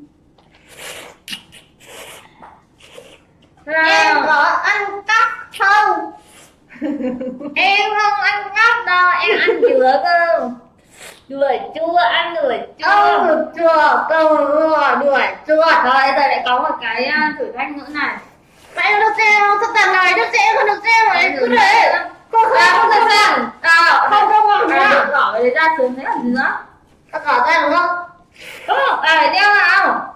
Em có ăn cắp không? Em không ăn cắp đâu, em ăn chữa cơ. Đuổi chua, ăn đuổi chua. Ông chua, cầu lừa đuổi chua. Rồi, giờ lại có một cái thử thách nữa này. Mày được xem, thật tàn này, được xem, không được xem rồi, cứ để. Cô không, không được xem. À, không, không, không, được đỏ để ra xuống thế là gì nữa? Ta cỏ ra đúng không? Đúng không? À, đeo nào.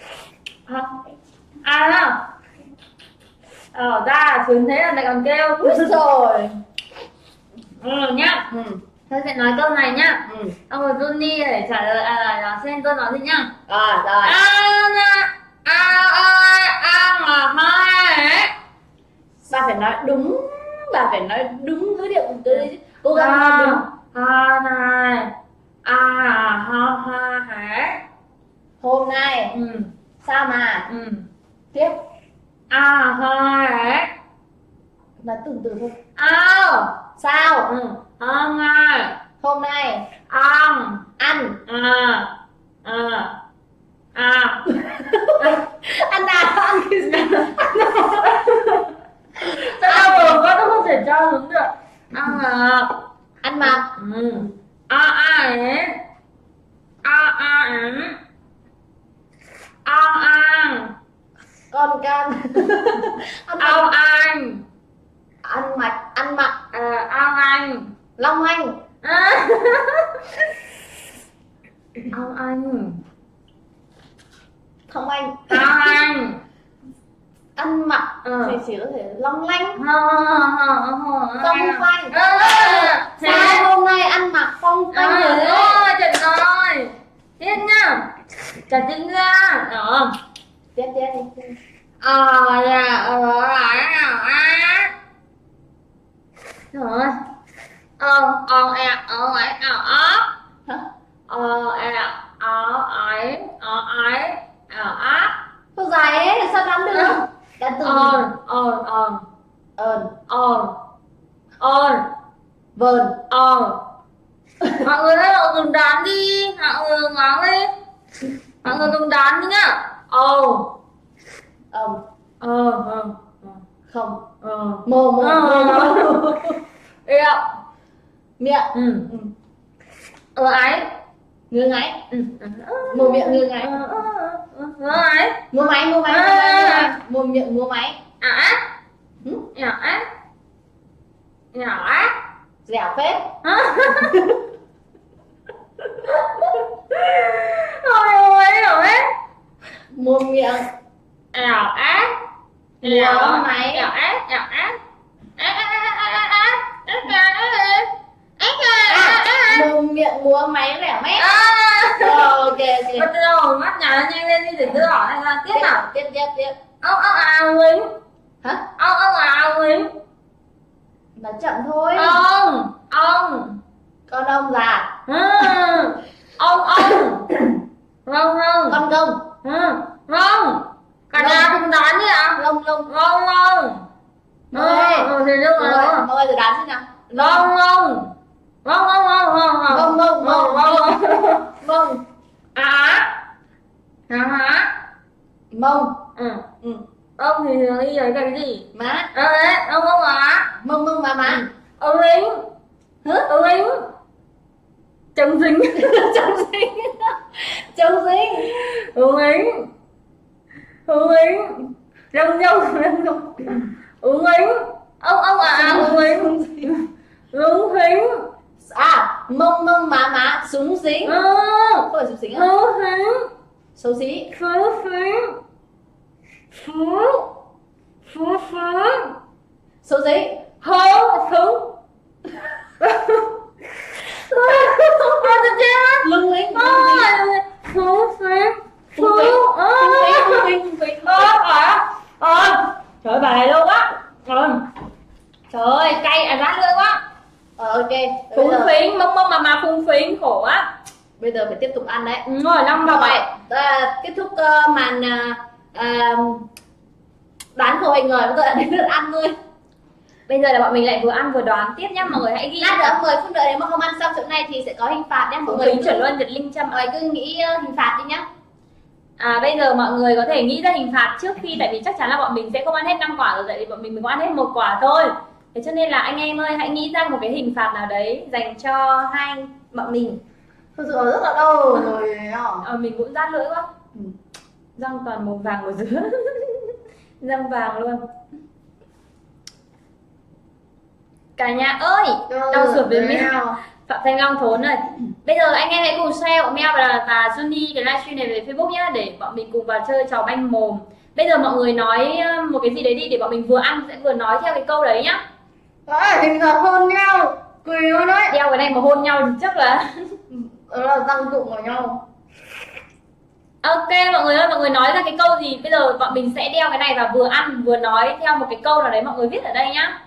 À, nào. Ờ, ra xuống thế là lại còn kêu. Úi rồi. Ừ, nhá. Ừ. Tôi sẽ nói câu này nhá. Ừ. Ông rồi Juni để trả lời, à, là xem tôi nói gì nhá. Rồi, rồi. À, à, à, à, mà hai. Bà phải nói đúng, bà phải nói đúng ngữ điệu của tôi đi. Cố gắng nói đúng. À, này. À, ha, ha, hả? Hôm nay. Ừ. Sao mà? Ừ. Tiếp. À, ha, hả? Nói từng từ thôi. À. Sao? Ừ. Hôm nay. Hôm nay. Ăn. Ăn. À. À. À. Ăn nào? Ăn cái gì? Sao đau buồn quá tôi không thể cho xuống được. Ăn à. Ăn mặc. Ừ. A a ấy. A a ấy. Ao an. Con can. Ăn Ao mặc. anh. Ăn mặc. Ăn mặc. À, ao anh. Long anh. À. Ao anh. Không anh. Ao anh. Ăn mặc. Ừ. Thì chỉ có thể long lanh. Phong phanh. À, sao hôm nay ăn mặc phong phanh à, rồi đấy. rồi, chuẩn rồi. Tiếp nhá. Trả tiếng ra. Đó. Tiếp tiếp đi. Ờ, dạ, ờ, lại nào á. Rồi. Ờ, ờ, ẹ, ờ, ấy, ờ, ó. Ờ, ẹ, ờ, ấy, ờ, ấy, ờ, á. dài ấy sao đoán được? Đã từ ơn ơn ơn ơn ơn ơn vờn ơn. Mọi người ơi, mọi người cùng đoán đi, mọi người ngoáng đi, mọi người cùng đoán đi nhá. Ồ âm ờ ờ không ờ mồm mồm mồm yêu miệng ừ ờ ái ngứa ngáy ừ mồm miệng ngứa ngáy ờ ái mua máy mua máy mua máy mồm miệng mua máy ả ừ? nhỏ ác nhỏ ác dẻo phết ôi ôi ôi mồm miệng ảo ác múa ảo máy ảo ác ảo ác ác ác ác ác ác ác ác ác mồm miệng múa máy lẻo mép. à Ờ, ok ok bắt đầu mắt nhà nhanh lên đi để tôi hỏi này là tiếp nào. tiếp tiếp tiếp Ông ông à Huynh hả ông ông à Huynh nói chậm thôi ông ông con ông già ừ. ông ông vâng vâng con công ừ. vâng cả nhà cùng đoán đi ạ. lông lông Vâng vâng Ơi. ừ thì đúng rồi rồi mọi người thử đoán xem nào vâng vâng vâng vâng vâng vâng mông mông mông vâng mông à hả hả mông ừ ừ. ông thì thường đi với cái gì má ờ đấy ông ông à mông mông má má ông lính hứ ông lính chồng dính chồng dính chồng dính ông lính ông lính rong rong rong rong ông lính ông ông à ông lính ông lính à mông mông má má súng xính ừ không phải súng xính à ông lính xấu xí phú phú phú phú phú xấu xí hố phú à tôi chết lung lính à phú phú phú phung phí phung phí phung phí ờ hả ờ trời ơi, bà này lâu quá ờ trời ơi cay à rát lưỡi quá ờ ok phúng bây giờ, phính mông mông mà mà phúng phính khổ quá bây giờ phải tiếp tục ăn đấy ừ, rồi năm vào rồi vậy à, kết thúc uh, màn uh, uh, đoán khẩu hình rồi bây giờ đã đến lượt ăn thôi bây giờ là bọn mình lại vừa ăn vừa đoán tiếp nhá mọi người hãy ghi lát nữa mười phút nữa nếu mà không ăn xong chỗ này thì sẽ có hình phạt nhé mọi phúng người phính chuẩn luôn Nhật Linh Trâm mọi người cứ nghĩ uh, hình phạt đi nhá. à bây giờ mọi người có thể nghĩ ra hình phạt trước khi tại vì chắc chắn là bọn mình sẽ không ăn hết năm quả rồi tại vì bọn mình mới có ăn hết một quả thôi thế cho nên là anh em ơi hãy nghĩ ra một cái hình phạt nào đấy dành cho hai bọn mình. Thực sự rất là đau rồi ờ, mình cũng rát lưỡi quá ừ. răng toàn màu vàng màu dứa răng vàng luôn cả nhà ơi đau ruột với mình Phạm Thanh Long thốn rồi. Bây giờ anh em hãy cùng share bọn Mel và, và Sunny cái livestream này về Facebook nhá để bọn mình cùng vào chơi trò banh mồm. Bây giờ mọi người nói một cái gì đấy đi để bọn mình vừa ăn sẽ vừa nói theo cái câu đấy nhá. Đấy, hình giờ hôn nhau cười luôn đấy Đeo cái này mà hôn nhau thì chắc là đó là răng rụng vào nhau. ok mọi người ơi, mọi người nói ra cái câu gì. Bây giờ bọn mình sẽ đeo cái này và vừa ăn vừa nói theo một cái câu nào đấy mọi người viết ở đây nhá.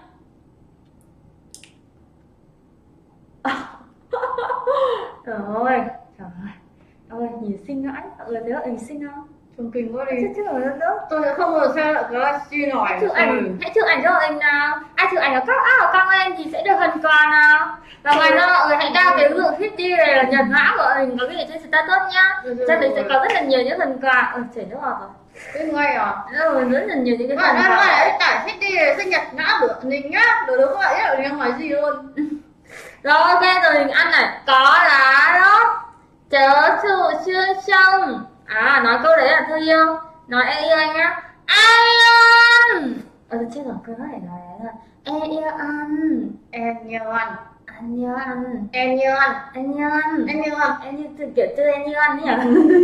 Trời ơi, trời ơi, ơi nhìn xinh vãi, mọi người thấy là mình xinh không? Trông kinh quá đi. Chết chết rồi nữa. Tôi sẽ không bao giờ xem lại cái livestream này. Chụp ảnh, hãy chụp ảnh cho mình nào. Ai chụp ảnh ở các áo căng lên thì sẽ được hình quà nào. Và ngoài ra mọi người hãy đăng cái lượng thích đi này là nhật mã của mình có ghi trên status nhá. Trên đấy sẽ có rất là nhiều những phần quà. Ờ, chảy nước ngọt rồi. Cái ngay à? Rồi, rất là nhiều những cái phần quà. quà. Bạn ơi, tải thích đi sinh nhật ngã bữa mình nhá. Đồ đâu có bạn biết là ngoài gì luôn. Rồi ok rồi mình ăn này. Có lá đó. Chớ sự chưa trông. À nói câu đấy là thôi yêu. Nói em yêu anh á. Anh ơi. Ờ chết rồi, câu này nói là em yêu anh. Em yêu anh. Anh yêu anh. Em yêu anh. Anh yêu anh. Em yêu anh. Em như kiểu tư em yêu anh ấy à?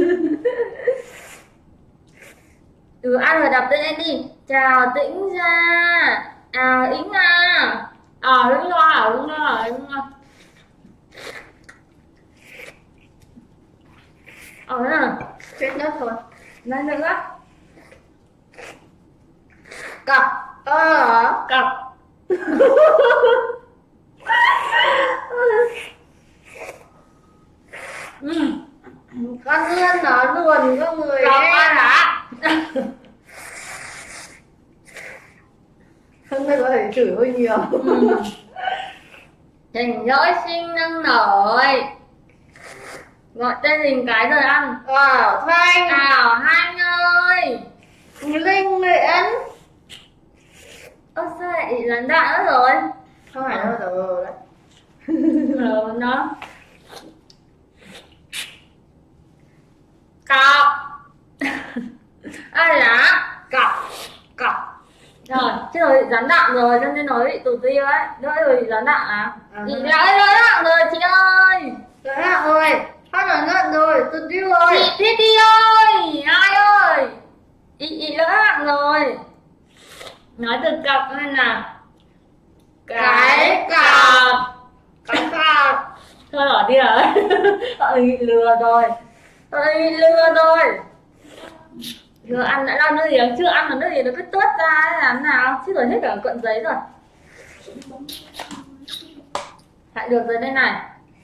Ừ ăn rồi đọc tên em đi. Chào Tĩnh Gia. À Yến à. À đúng rồi, à đúng rồi, đúng rồi. Ờ đó là Chết nhất thôi. nói nữa. Cặp. Ờ. Cặp. Con ươn nó luồn có người Cặp đấy. ăn hả? Hôm nay có thể chửi hơi nhiều. Ừ. Trình dỗi sinh nâng nổi. Gọi tên mình cái rồi ăn. Wow, Thanh. Thảo Thanh ơi. Linh Nguyễn. Ơ sao lại lấn đạn nữa rồi? Không phải đâu rồi đấy. Rồi nó cọc. Ai lá cọc cọc. Rồi chứ rồi rắn đạn rồi cho nên nó bị tụt tiêu ấy. Đỡ rồi bị rắn đạn à? À. Chị đã rắn đạn rồi chị ơi. Rồi ạ rồi. Phát là ngận rồi, tụt tiêu rồi. Chị Thiết đi ơi. Ai ơi. Chị chị lỡ đạn rồi. Nói từ cọc hay nào? Cái cọc. Cái cọc. Thôi bỏ đi rồi. Họ bị lừa rồi. Họ bị lừa rồi. Vừa ăn đã ăn nước gì, chưa ăn là nước gì nó cứ tuốt ra hay là thế nào? Chứ rồi hết cả cuộn giấy rồi. Lại được rồi đây này.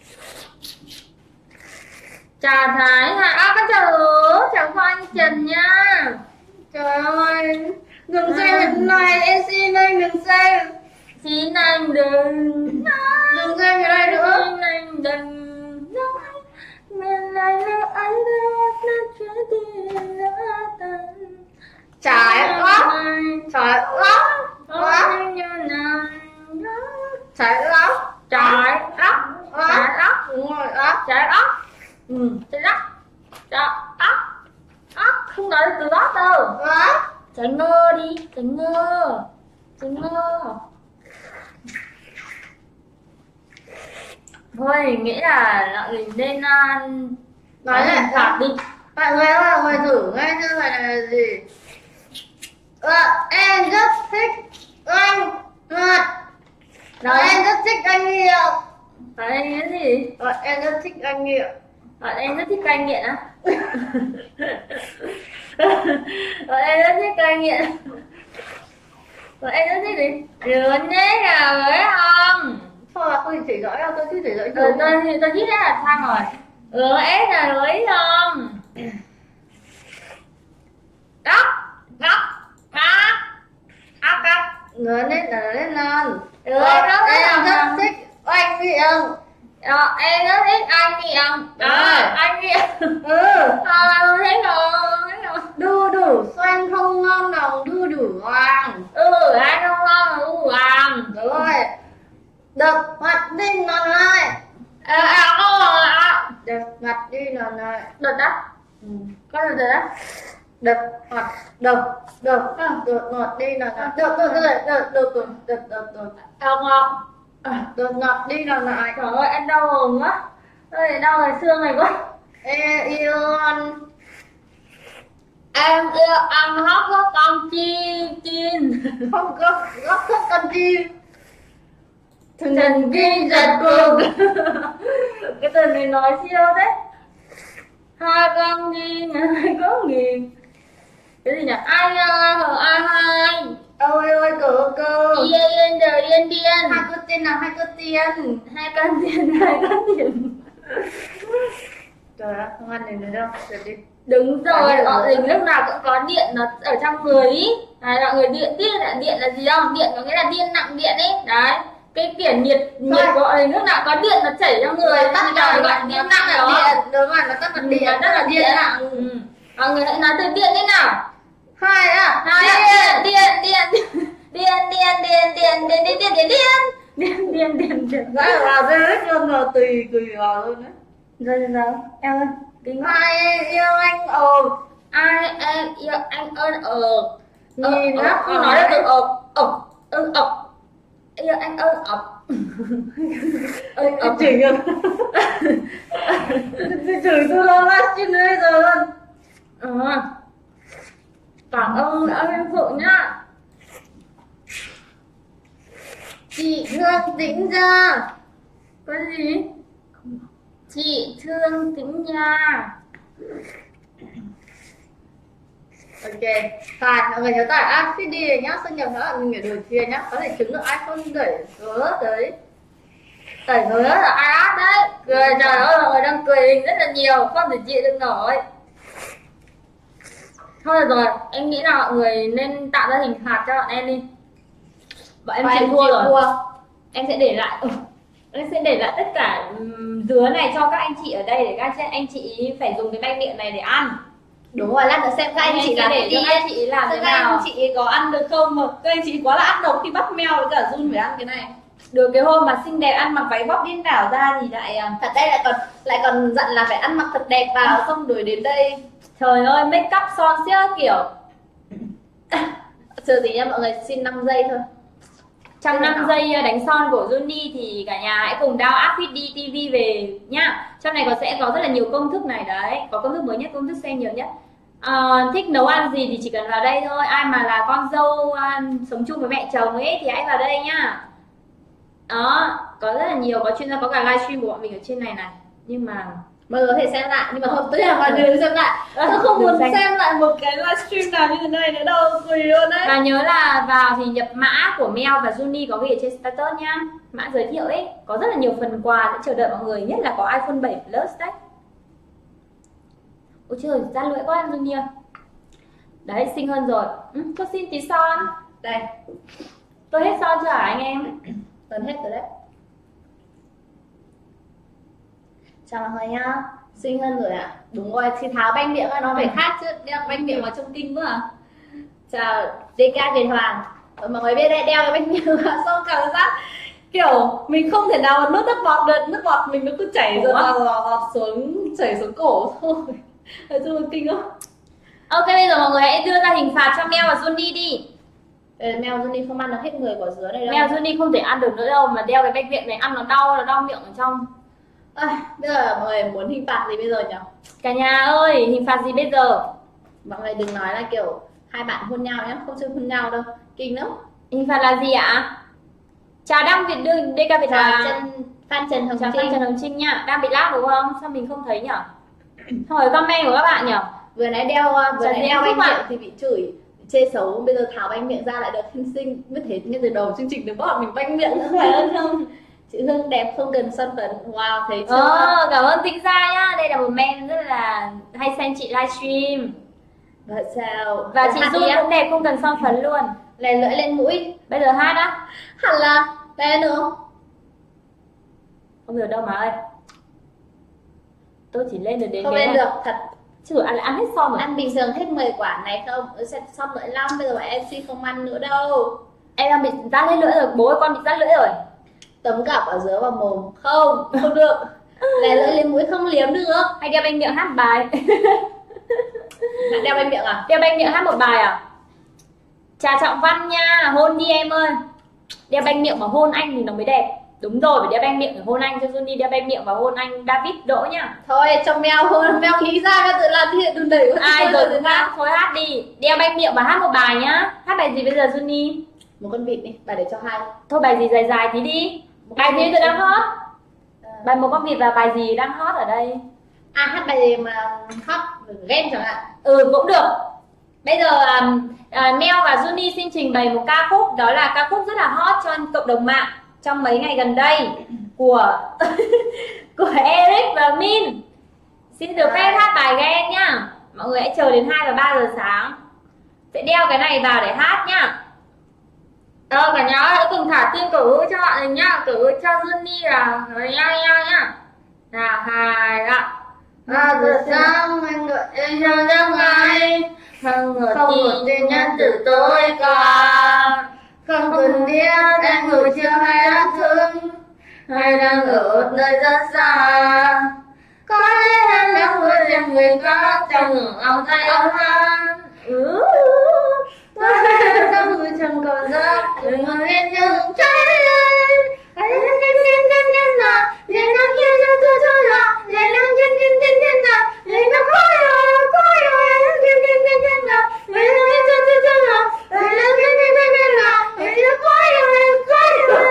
Chào Thái Hà. À các chào chào Khoa anh Trần nha. Trời ơi. Đừng xem hiện này, em xin anh đừng xem. Xin anh đừng Đừng xem cái này nữa. Xin anh đừng nói mình là nước ấy đó nó chưa tiền lỡ tàn. Trái lắm. Trái lắm. Lắm. Trái lắm. Trái lóc. Trái lóc. Đúng rồi, lắm. Trái lóc. Ừ, trái lóc. Trái lóc. Lóc. Không nói được từ lóc đâu. Lắm. Trái ngơ đi. Trái ngơ. Trái ngơ. Thôi, nghĩ là mọi người nên uh, Nói hình lại phạt đi. mọi người ơi, mọi người thử nghe như này là gì. À, em rất thích anh Ngọt. Rồi. Em rất thích anh Hiệu. Bạn em cái gì? À, em rất thích anh Hiệu. Bạn em rất thích cai nghiện á? Bạn em rất thích cai nghiện. Bạn em rất thích gì? Lớn đấy là với không? Thôi là tôi chỉ giỏi đâu, tôi chỉ thể giỏi Ừ, đúng. tôi tôi biết là sang rồi. Ừ, ép là với không? Góc, góc, góc, góc, góc. Lớn lên là lớn lên non. Ừ, Rồi, em rất em thích rất thích anh Hiệu. Rồi, em rất thích anh Miệng. À, anh Miệng. Ừ. À, thế rồi, thế rồi. Đu đủ xoanh không ngon lòng đu đủ hoàng. Ừ, anh không ngon là u vàng. Đúng rồi. Đập mặt đi non lại. À, à, à, à. Đập mặt đi non lại. Đợt đất. Ừ. Có được đất. Đập mặt đập đập đập ngọt đi non lại. Đập đập đập đập đập đập đập đập đập Đau ngọt. đập ngọt đi non lại. Trời ơi, em đau hồn quá. Ơi, đau ngoài xương này quá. Em yêu anh. Em yêu ăn hot hot con chim chim. Không gấp gấp thức con chim. Thần kinh giật cục. Cái từ này nói siêu đấy. Hai con chim hai có nghìn. Cái gì nhỉ? Ai hờ ai hai. Ôi ôi cờ cờ. Yên yên đời yên điên. Hai con tiền nào hai con tiền. Hai con tiền hai con tiền. Trời ơi, không ăn được nữa đâu. Rồi đi. Đúng rồi, bọn mình lúc nào cũng có điện nó ở trong người ý. Đấy, mọi người điện biết là điện là gì không? Điện có nghĩa là điên nặng điện ấy. Đấy. Cái kiểu nhiệt nhiệt của bọn mình lúc nào có điện nó chảy trong người, Tắt tất cả là gọi điện nặng là đó. điện. Đúng rồi, nó tắt là điện. Nó rất là điện nặng. Ừ. Mọi người hãy nói từ điện thế nào? Hai à? Hai điện điện điện điện điện điện điện điện điện điện điện điện điện điện điện. Gái vào dê hết luôn rồi, tùy tùy vào luôn đấy. Rồi rồi rồi, em ơi, kính quá. Ai yêu anh ồ. Ai em yêu anh ơn ờ. Nhìn ờ, nó ờ, không nói được từ ộp ộp ưng ộp. Yêu anh ơn ộp. Ưng ộp. Chửi ngược. Chửi tôi lo lắm chứ bây giờ luôn. Ờ. Cảm ơn ơn phụ nhá. Chị thương tĩnh ra. Cái gì? Chị thương tĩnh nha. Ok, phải, mọi người nhớ tải app Fidi này nhá, xâm nhập nó là mình ở đường chia nhá, có thể chứng được iPhone đẩy hứa tới. Tẩy hứa là ai át đấy. Cười trời ơi, mọi người đang cười hình rất là nhiều, không thể chịu được nổi. Thôi được rồi, em nghĩ là mọi người nên tạo ra hình phạt cho bọn em đi. Bọn em Và chịu em thua chịu rồi. thua. Em sẽ để lại, ừ, em sẽ để lại tất cả ừm, dứa này cho các anh chị ở đây để các anh chị phải dùng cái banh miệng này để ăn. Đúng rồi, lát nữa xem các anh Em chị sẽ làm để cho đi các anh chị làm các thế nào. anh chị có ăn được không, mà các anh chị quá là ác độc khi bắt mèo với cả Jun phải ăn cái này. Được cái hôm mà xinh đẹp ăn mặc váy bóp điên đảo ra thì lại à, Thật đây lại còn lại còn dặn là phải ăn mặc thật đẹp vào, xong rồi đến đây trời ơi make up son xiếc kiểu. chờ gì nha mọi người, xin năm giây thôi. Trong năm giây đánh son của Juni thì cả nhà hãy cùng download app Fit đi ti vi về nhá. Trong này có sẽ có rất là nhiều công thức này đấy, có công thức mới nhất, công thức xem nhiều nhất. À, thích nấu ăn gì thì chỉ cần vào đây thôi. Ai mà là con dâu à, sống chung với mẹ chồng ấy thì hãy vào đây nhá. Đó, có rất là nhiều, có chuyên gia, có cả livestream của bọn mình ở trên này này. Nhưng mà Mọi người có thể xem lại, nhưng mà thôi tôi là mọi người xem lại. Tôi không muốn xem lại một cái livestream nào như thế này nữa đâu, quỳ luôn đấy. và nhớ là vào thì nhập mã của Mel và Juni có ghi ở trên status nhá. Mã giới thiệu ấy, có rất là nhiều phần quà sẽ chờ đợi mọi người, nhất là có iPhone bảy Plus đấy. Ôi trời, ra lưỡi quá em Juni ơi. Đấy, xinh hơn rồi. Ừ, cho xin tí son. Đây, Tôi hết son chưa hả anh em? gần hết rồi đấy. Chào mọi người nhá. Xinh hơn rồi ạ. À? Đúng rồi, thì tháo banh miệng ra nó phải khác chứ, đeo banh miệng vào trông kinh quá à. Chào đê ca Việt Hoàng. Rồi, mọi người biết đây, đeo cái banh miệng vào xong cảm giác kiểu mình không thể nào mà nuốt nước bọt được, nước bọt mình nó cứ chảy rồi vào vào xuống, chảy xuống cổ thôi. Nói chung là kinh không? Ok, bây giờ mọi người hãy đưa ra hình phạt cho Mel và Juni đi. Mèo Juni không ăn được hết mười quả dứa này đâu. Mel Juni không thể ăn được nữa đâu, mà đeo cái banh miệng này ăn nó đau, nó đau miệng ở trong. À, bây giờ mọi người muốn hình phạt gì bây giờ nhỉ? Cả nhà ơi, hình phạt gì bây giờ? Mọi người đừng nói là kiểu hai bạn hôn nhau nhé, không chơi hôn nhau đâu, kinh lắm. Hình phạt là gì ạ? Chào Đăng Việt Đương, đê ca Việt Chào Hoàng. chân Phan Trần Hồng Chào Trinh. Phan Trần Hồng Trinh nha. Đang bị lag đúng không? Sao mình không thấy nhỉ? Hỏi comment của các bạn nhỉ? Vừa nãy đeo vừa Chào nãy Diễm đeo banh Phúc ạ. miệng thì bị chửi chê xấu, bây giờ tháo banh miệng ra lại được xinh xinh. Mới thế ngay từ đầu chương trình được bọn mình banh miệng nữa phải không? Chị Hương đẹp không cần son phấn. Wow, thấy chưa? Ờ, cảm ơn Tĩnh Gia nhá. Đây là một men rất là hay xem chị livestream. Và sao? Và chị Hát Dung đi á. cũng đẹp không cần son phấn luôn. Lè lưỡi lên mũi. Bây giờ hát á? Hẳn là đây nữa. Không được đâu mà ơi. Tôi chỉ lên được đến Không cái lên này. được thật. Chứ ăn là ăn hết son rồi. Ăn bình thường hết mười quả này không? Ừ, sẽ xong lưỡi long, bây giờ bọn em suy không ăn nữa đâu. Em đang bị rát hết lưỡi rồi, bố ơi con bị rát lưỡi rồi. Tấm cả quả dứa vào mồm. Không, không được. Lè lưỡi lên mũi không liếm được. Hay đeo banh miệng hát bài. Bạn đeo banh miệng à? Đeo banh miệng hát một bài à? Chào Trọng Văn nha, hôn đi em ơi. Đeo banh miệng mà hôn anh thì nó mới đẹp. Đúng rồi, phải đeo banh miệng để hôn anh. Cho Juni đeo banh miệng và hôn anh David Đỗ nhá. Thôi, cho mèo hôn, mèo nghĩ ra cái tự làm thiện đùn đẩy. Ai rồi cứ hát, thôi hát đi. Đeo banh miệng và hát một bài nhá. Hát bài gì bây giờ Juni? Một con vịt đi, bài để cho hai. Thôi bài gì dài dài tí đi. Bài gì tôi đang hot? Bài một con vịt và bài gì đang hot ở đây? À, hát bài gì mà hot, game chẳng hạn. Ừ, cũng được. Bây giờ um, uh, Mel và Juni xin trình bày một ca khúc. Đó là ca khúc rất là hot cho cộng đồng mạng trong mấy ngày gần đây của của Eric và Min. Xin được phép hát bài Ghen nhá. Mọi người hãy chờ đến hai và ba giờ sáng. Sẽ đeo cái này vào để hát nhá. Ờ, cả nhà hãy cùng thả tim cổ vũ cho bạn mình nhá. Cổ vũ cho Juni là nha nha nhá. Nào, hai ạ. À, giờ sáng anh gọi em cho ra ngoài. Không ngờ Không một tin nhắn từ tối qua. Không cần biết anh ngủ chưa hay đã thương, hay đang ở một nơi rất xa. Có lẽ em đang vui xem người khác trong ngưỡng áo tay áo hắn. Ừ. Có lẽ em đang vui trong cầu giấc đừng ngồi yên những trái lên. Hãy lên lên lên lên lên nào, lên nào lên nào cho cho nào, lên nào lên lên lên lên nào, lên nào có rồi có rồi lên lên lên lên lên nào, lên nào lên cho cho cho nào, lên nào lên lên lên lên nào, lên nào có rồi có rồi.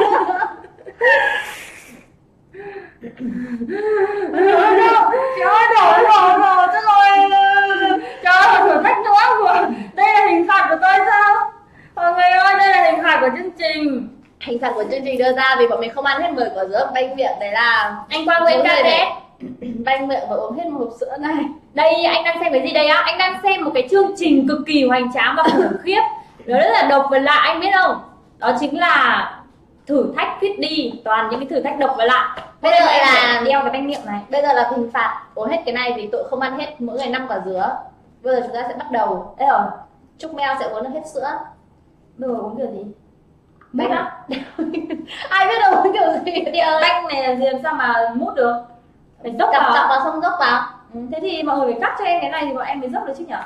Trời ơi, đổ đổ đổ cho rồi. Trời ơi, thử thách nữa rồi. Đây là hình phạt của tôi sao? Mọi người ơi, đây là hình phạt của chương trình. Hình phạt của chương trình đưa ra vì bọn mình không ăn hết mười quả dứa banh miệng, đấy là Anh Quang Nguyễn ca tết. banh miệng và uống hết một hộp sữa này. Đây, anh đang xem cái gì đây á? Anh đang xem một cái chương trình cực kỳ hoành tráng và khủng khiếp. Nó rất là độc và lạ, anh biết không? Đó chính là thử thách fit đi, toàn những cái thử thách độc với lại. Bây giờ là đeo cái bánh miệng này. Bây giờ là hình phạt uống hết cái này thì tội không ăn hết mỗi ngày năm quả dứa. Bây giờ chúng ta sẽ bắt đầu. Đây rồi. Chúc Mèo sẽ uống được hết sữa. Bây giờ uống kiểu gì? Bánh á? Ai biết đâu uống kiểu gì đi ơi. Bánh này là gì, làm sao mà mút được? Phải dốc chọc vào. chọc vào xong dốc vào. Ừ, thế thì mọi người phải cắt cho em cái này thì bọn em mới dốc được chứ nhở?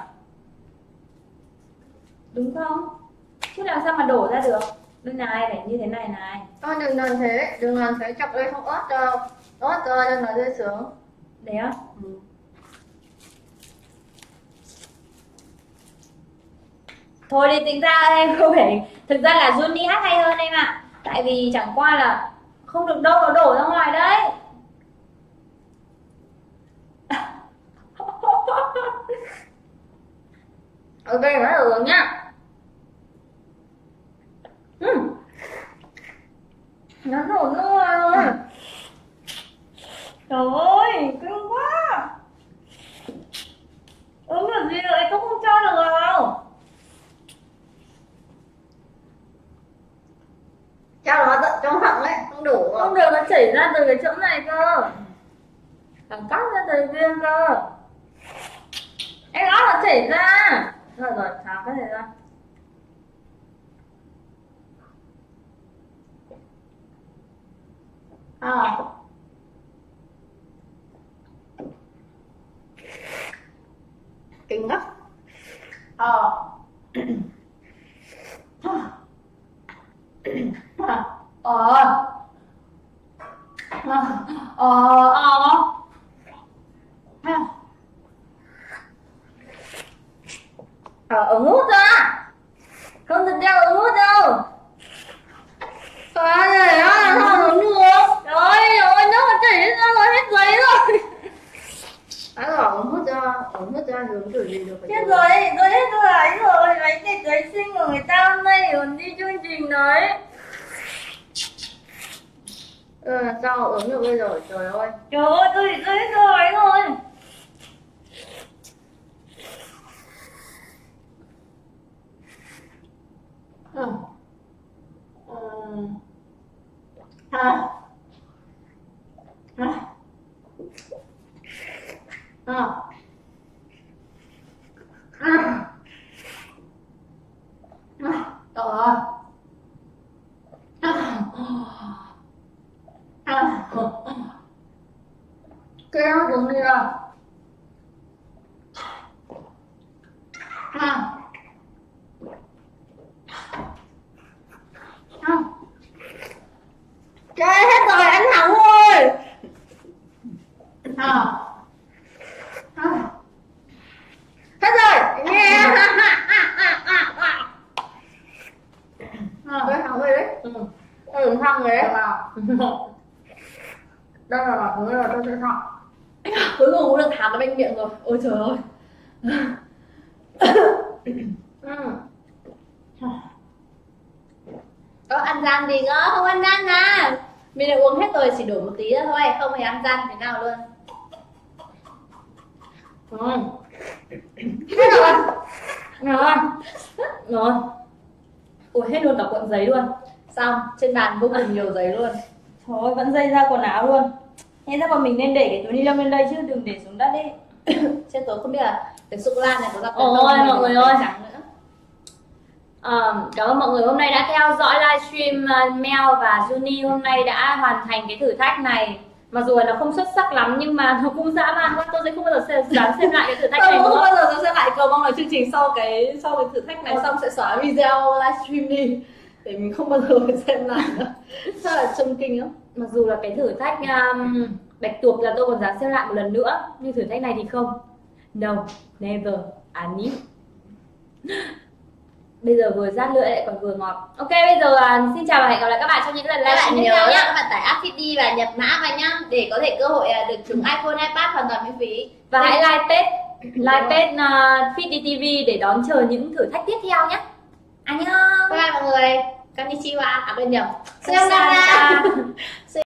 Đúng không? Chứ làm sao mà đổ ra được? Đây này, phải như thế này này. Thôi đừng làm thế, đừng làm thế, chọc đây không ớt đâu. Ớt cho cho nó rơi xuống. Đấy á? Ừ. Thôi thì tính ra em không phải. Thực ra là Juni hát hay hơn em ạ. À. Tại vì chẳng qua là không được đâu, nó đổ ra ngoài đấy. Ok, bắt đầu uống nhá. Ừ. Nó đổ ra ngoài rồi. Trời ơi, kinh quá. Uống được gì rồi, tôi không cho được vào. Cho nó tận trong họng ấy, không đủ. Không được, nó chảy ra từ cái chỗ này cơ. Thằng cắt ra từ kia cơ. Em nói nó chảy ra. Rồi rồi, tháo cái này ra. À. Kinh lắm. Ờ. Ờ. Ờ. Ờ. Ờ, ứng hút ra. Không được đeo ứng hút đâu. Cái này á, sao nó được? Trời ơi, nước nó chảy ra rồi, hết giấy rồi. Đã rồi, uống hút ra, uống hút ra thì uống kiểu gì được. Chết rồi, tôi hết tôi ấy rồi. Lấy cái giấy sinh của người ta hôm nay còn đi chương trình đấy. Ừ, sao uống được bây giờ, trời ơi. Trời ơi, tôi tôi hết tôi ấy rồi. Ừ. Ừ. À. À. À. À. Ờ. À. Kéo uống đi à. À. Chơi hết rồi, anh Hằng ơi. À. À. Hết rồi, nghe. À, cái Hằng ơi đấy. Ừ. Ừ, Hằng đấy. Đây là thứ là tôi sẽ chọn. Cuối cùng cũng được tháo cái bánh miệng rồi. Ôi trời ơi. Ừ. Có ăn gian gì cơ? Không ăn gian à. Mình đã uống hết rồi, chỉ đổ một tí nữa thôi, không hề ăn gian thế nào luôn. Ừ. Hết rồi. Rồi. Rồi. Ủa hết luôn cả cuộn giấy luôn. Xong, trên bàn vô cùng nhiều giấy luôn. Trời ơi, vẫn dây ra quần áo luôn. Thế ra bọn mình nên để cái túi ni lông lên đây chứ đừng để xuống đất đi. Trên tối không biết là cái sô cô la này có gặp Ôi mọi người ơi. À, cảm ơn mọi người hôm nay đã theo dõi livestream uh, Mel và Juni hôm nay đã hoàn thành cái thử thách này. Mặc dù là nó không xuất sắc lắm nhưng mà nó cũng dã man quá. Tôi sẽ không bao giờ xem, dám xem lại cái thử thách này nữa. Tôi không bao giờ tôi xem lại, cầu mong là chương trình sau cái sau cái thử thách này xong sẽ xóa video livestream đi để mình không bao giờ phải xem lại nữa. Sao là trông kinh lắm. Mặc dù là cái thử thách um, bạch tuộc là tôi còn dám xem lại một lần nữa, nhưng thử thách này thì không. No, never, Ani. Bây giờ vừa rát lưỡi lại còn vừa ngọt. Ok, bây giờ uh, xin chào và hẹn gặp lại các bạn trong những lần Các livestream bạn tiếp nhớ theo nhé. các bạn tải app Fit và nhập mã vào nhá để có thể cơ hội uh, được trúng iPhone, iPad hoàn toàn miễn phí. Và hãy like page, like page uh, Fit ti vi để đón chờ những thử thách tiếp theo nhé. Annyeong. Bye bye mọi người. Konnichiwa. À quên nhầm. Sayonara.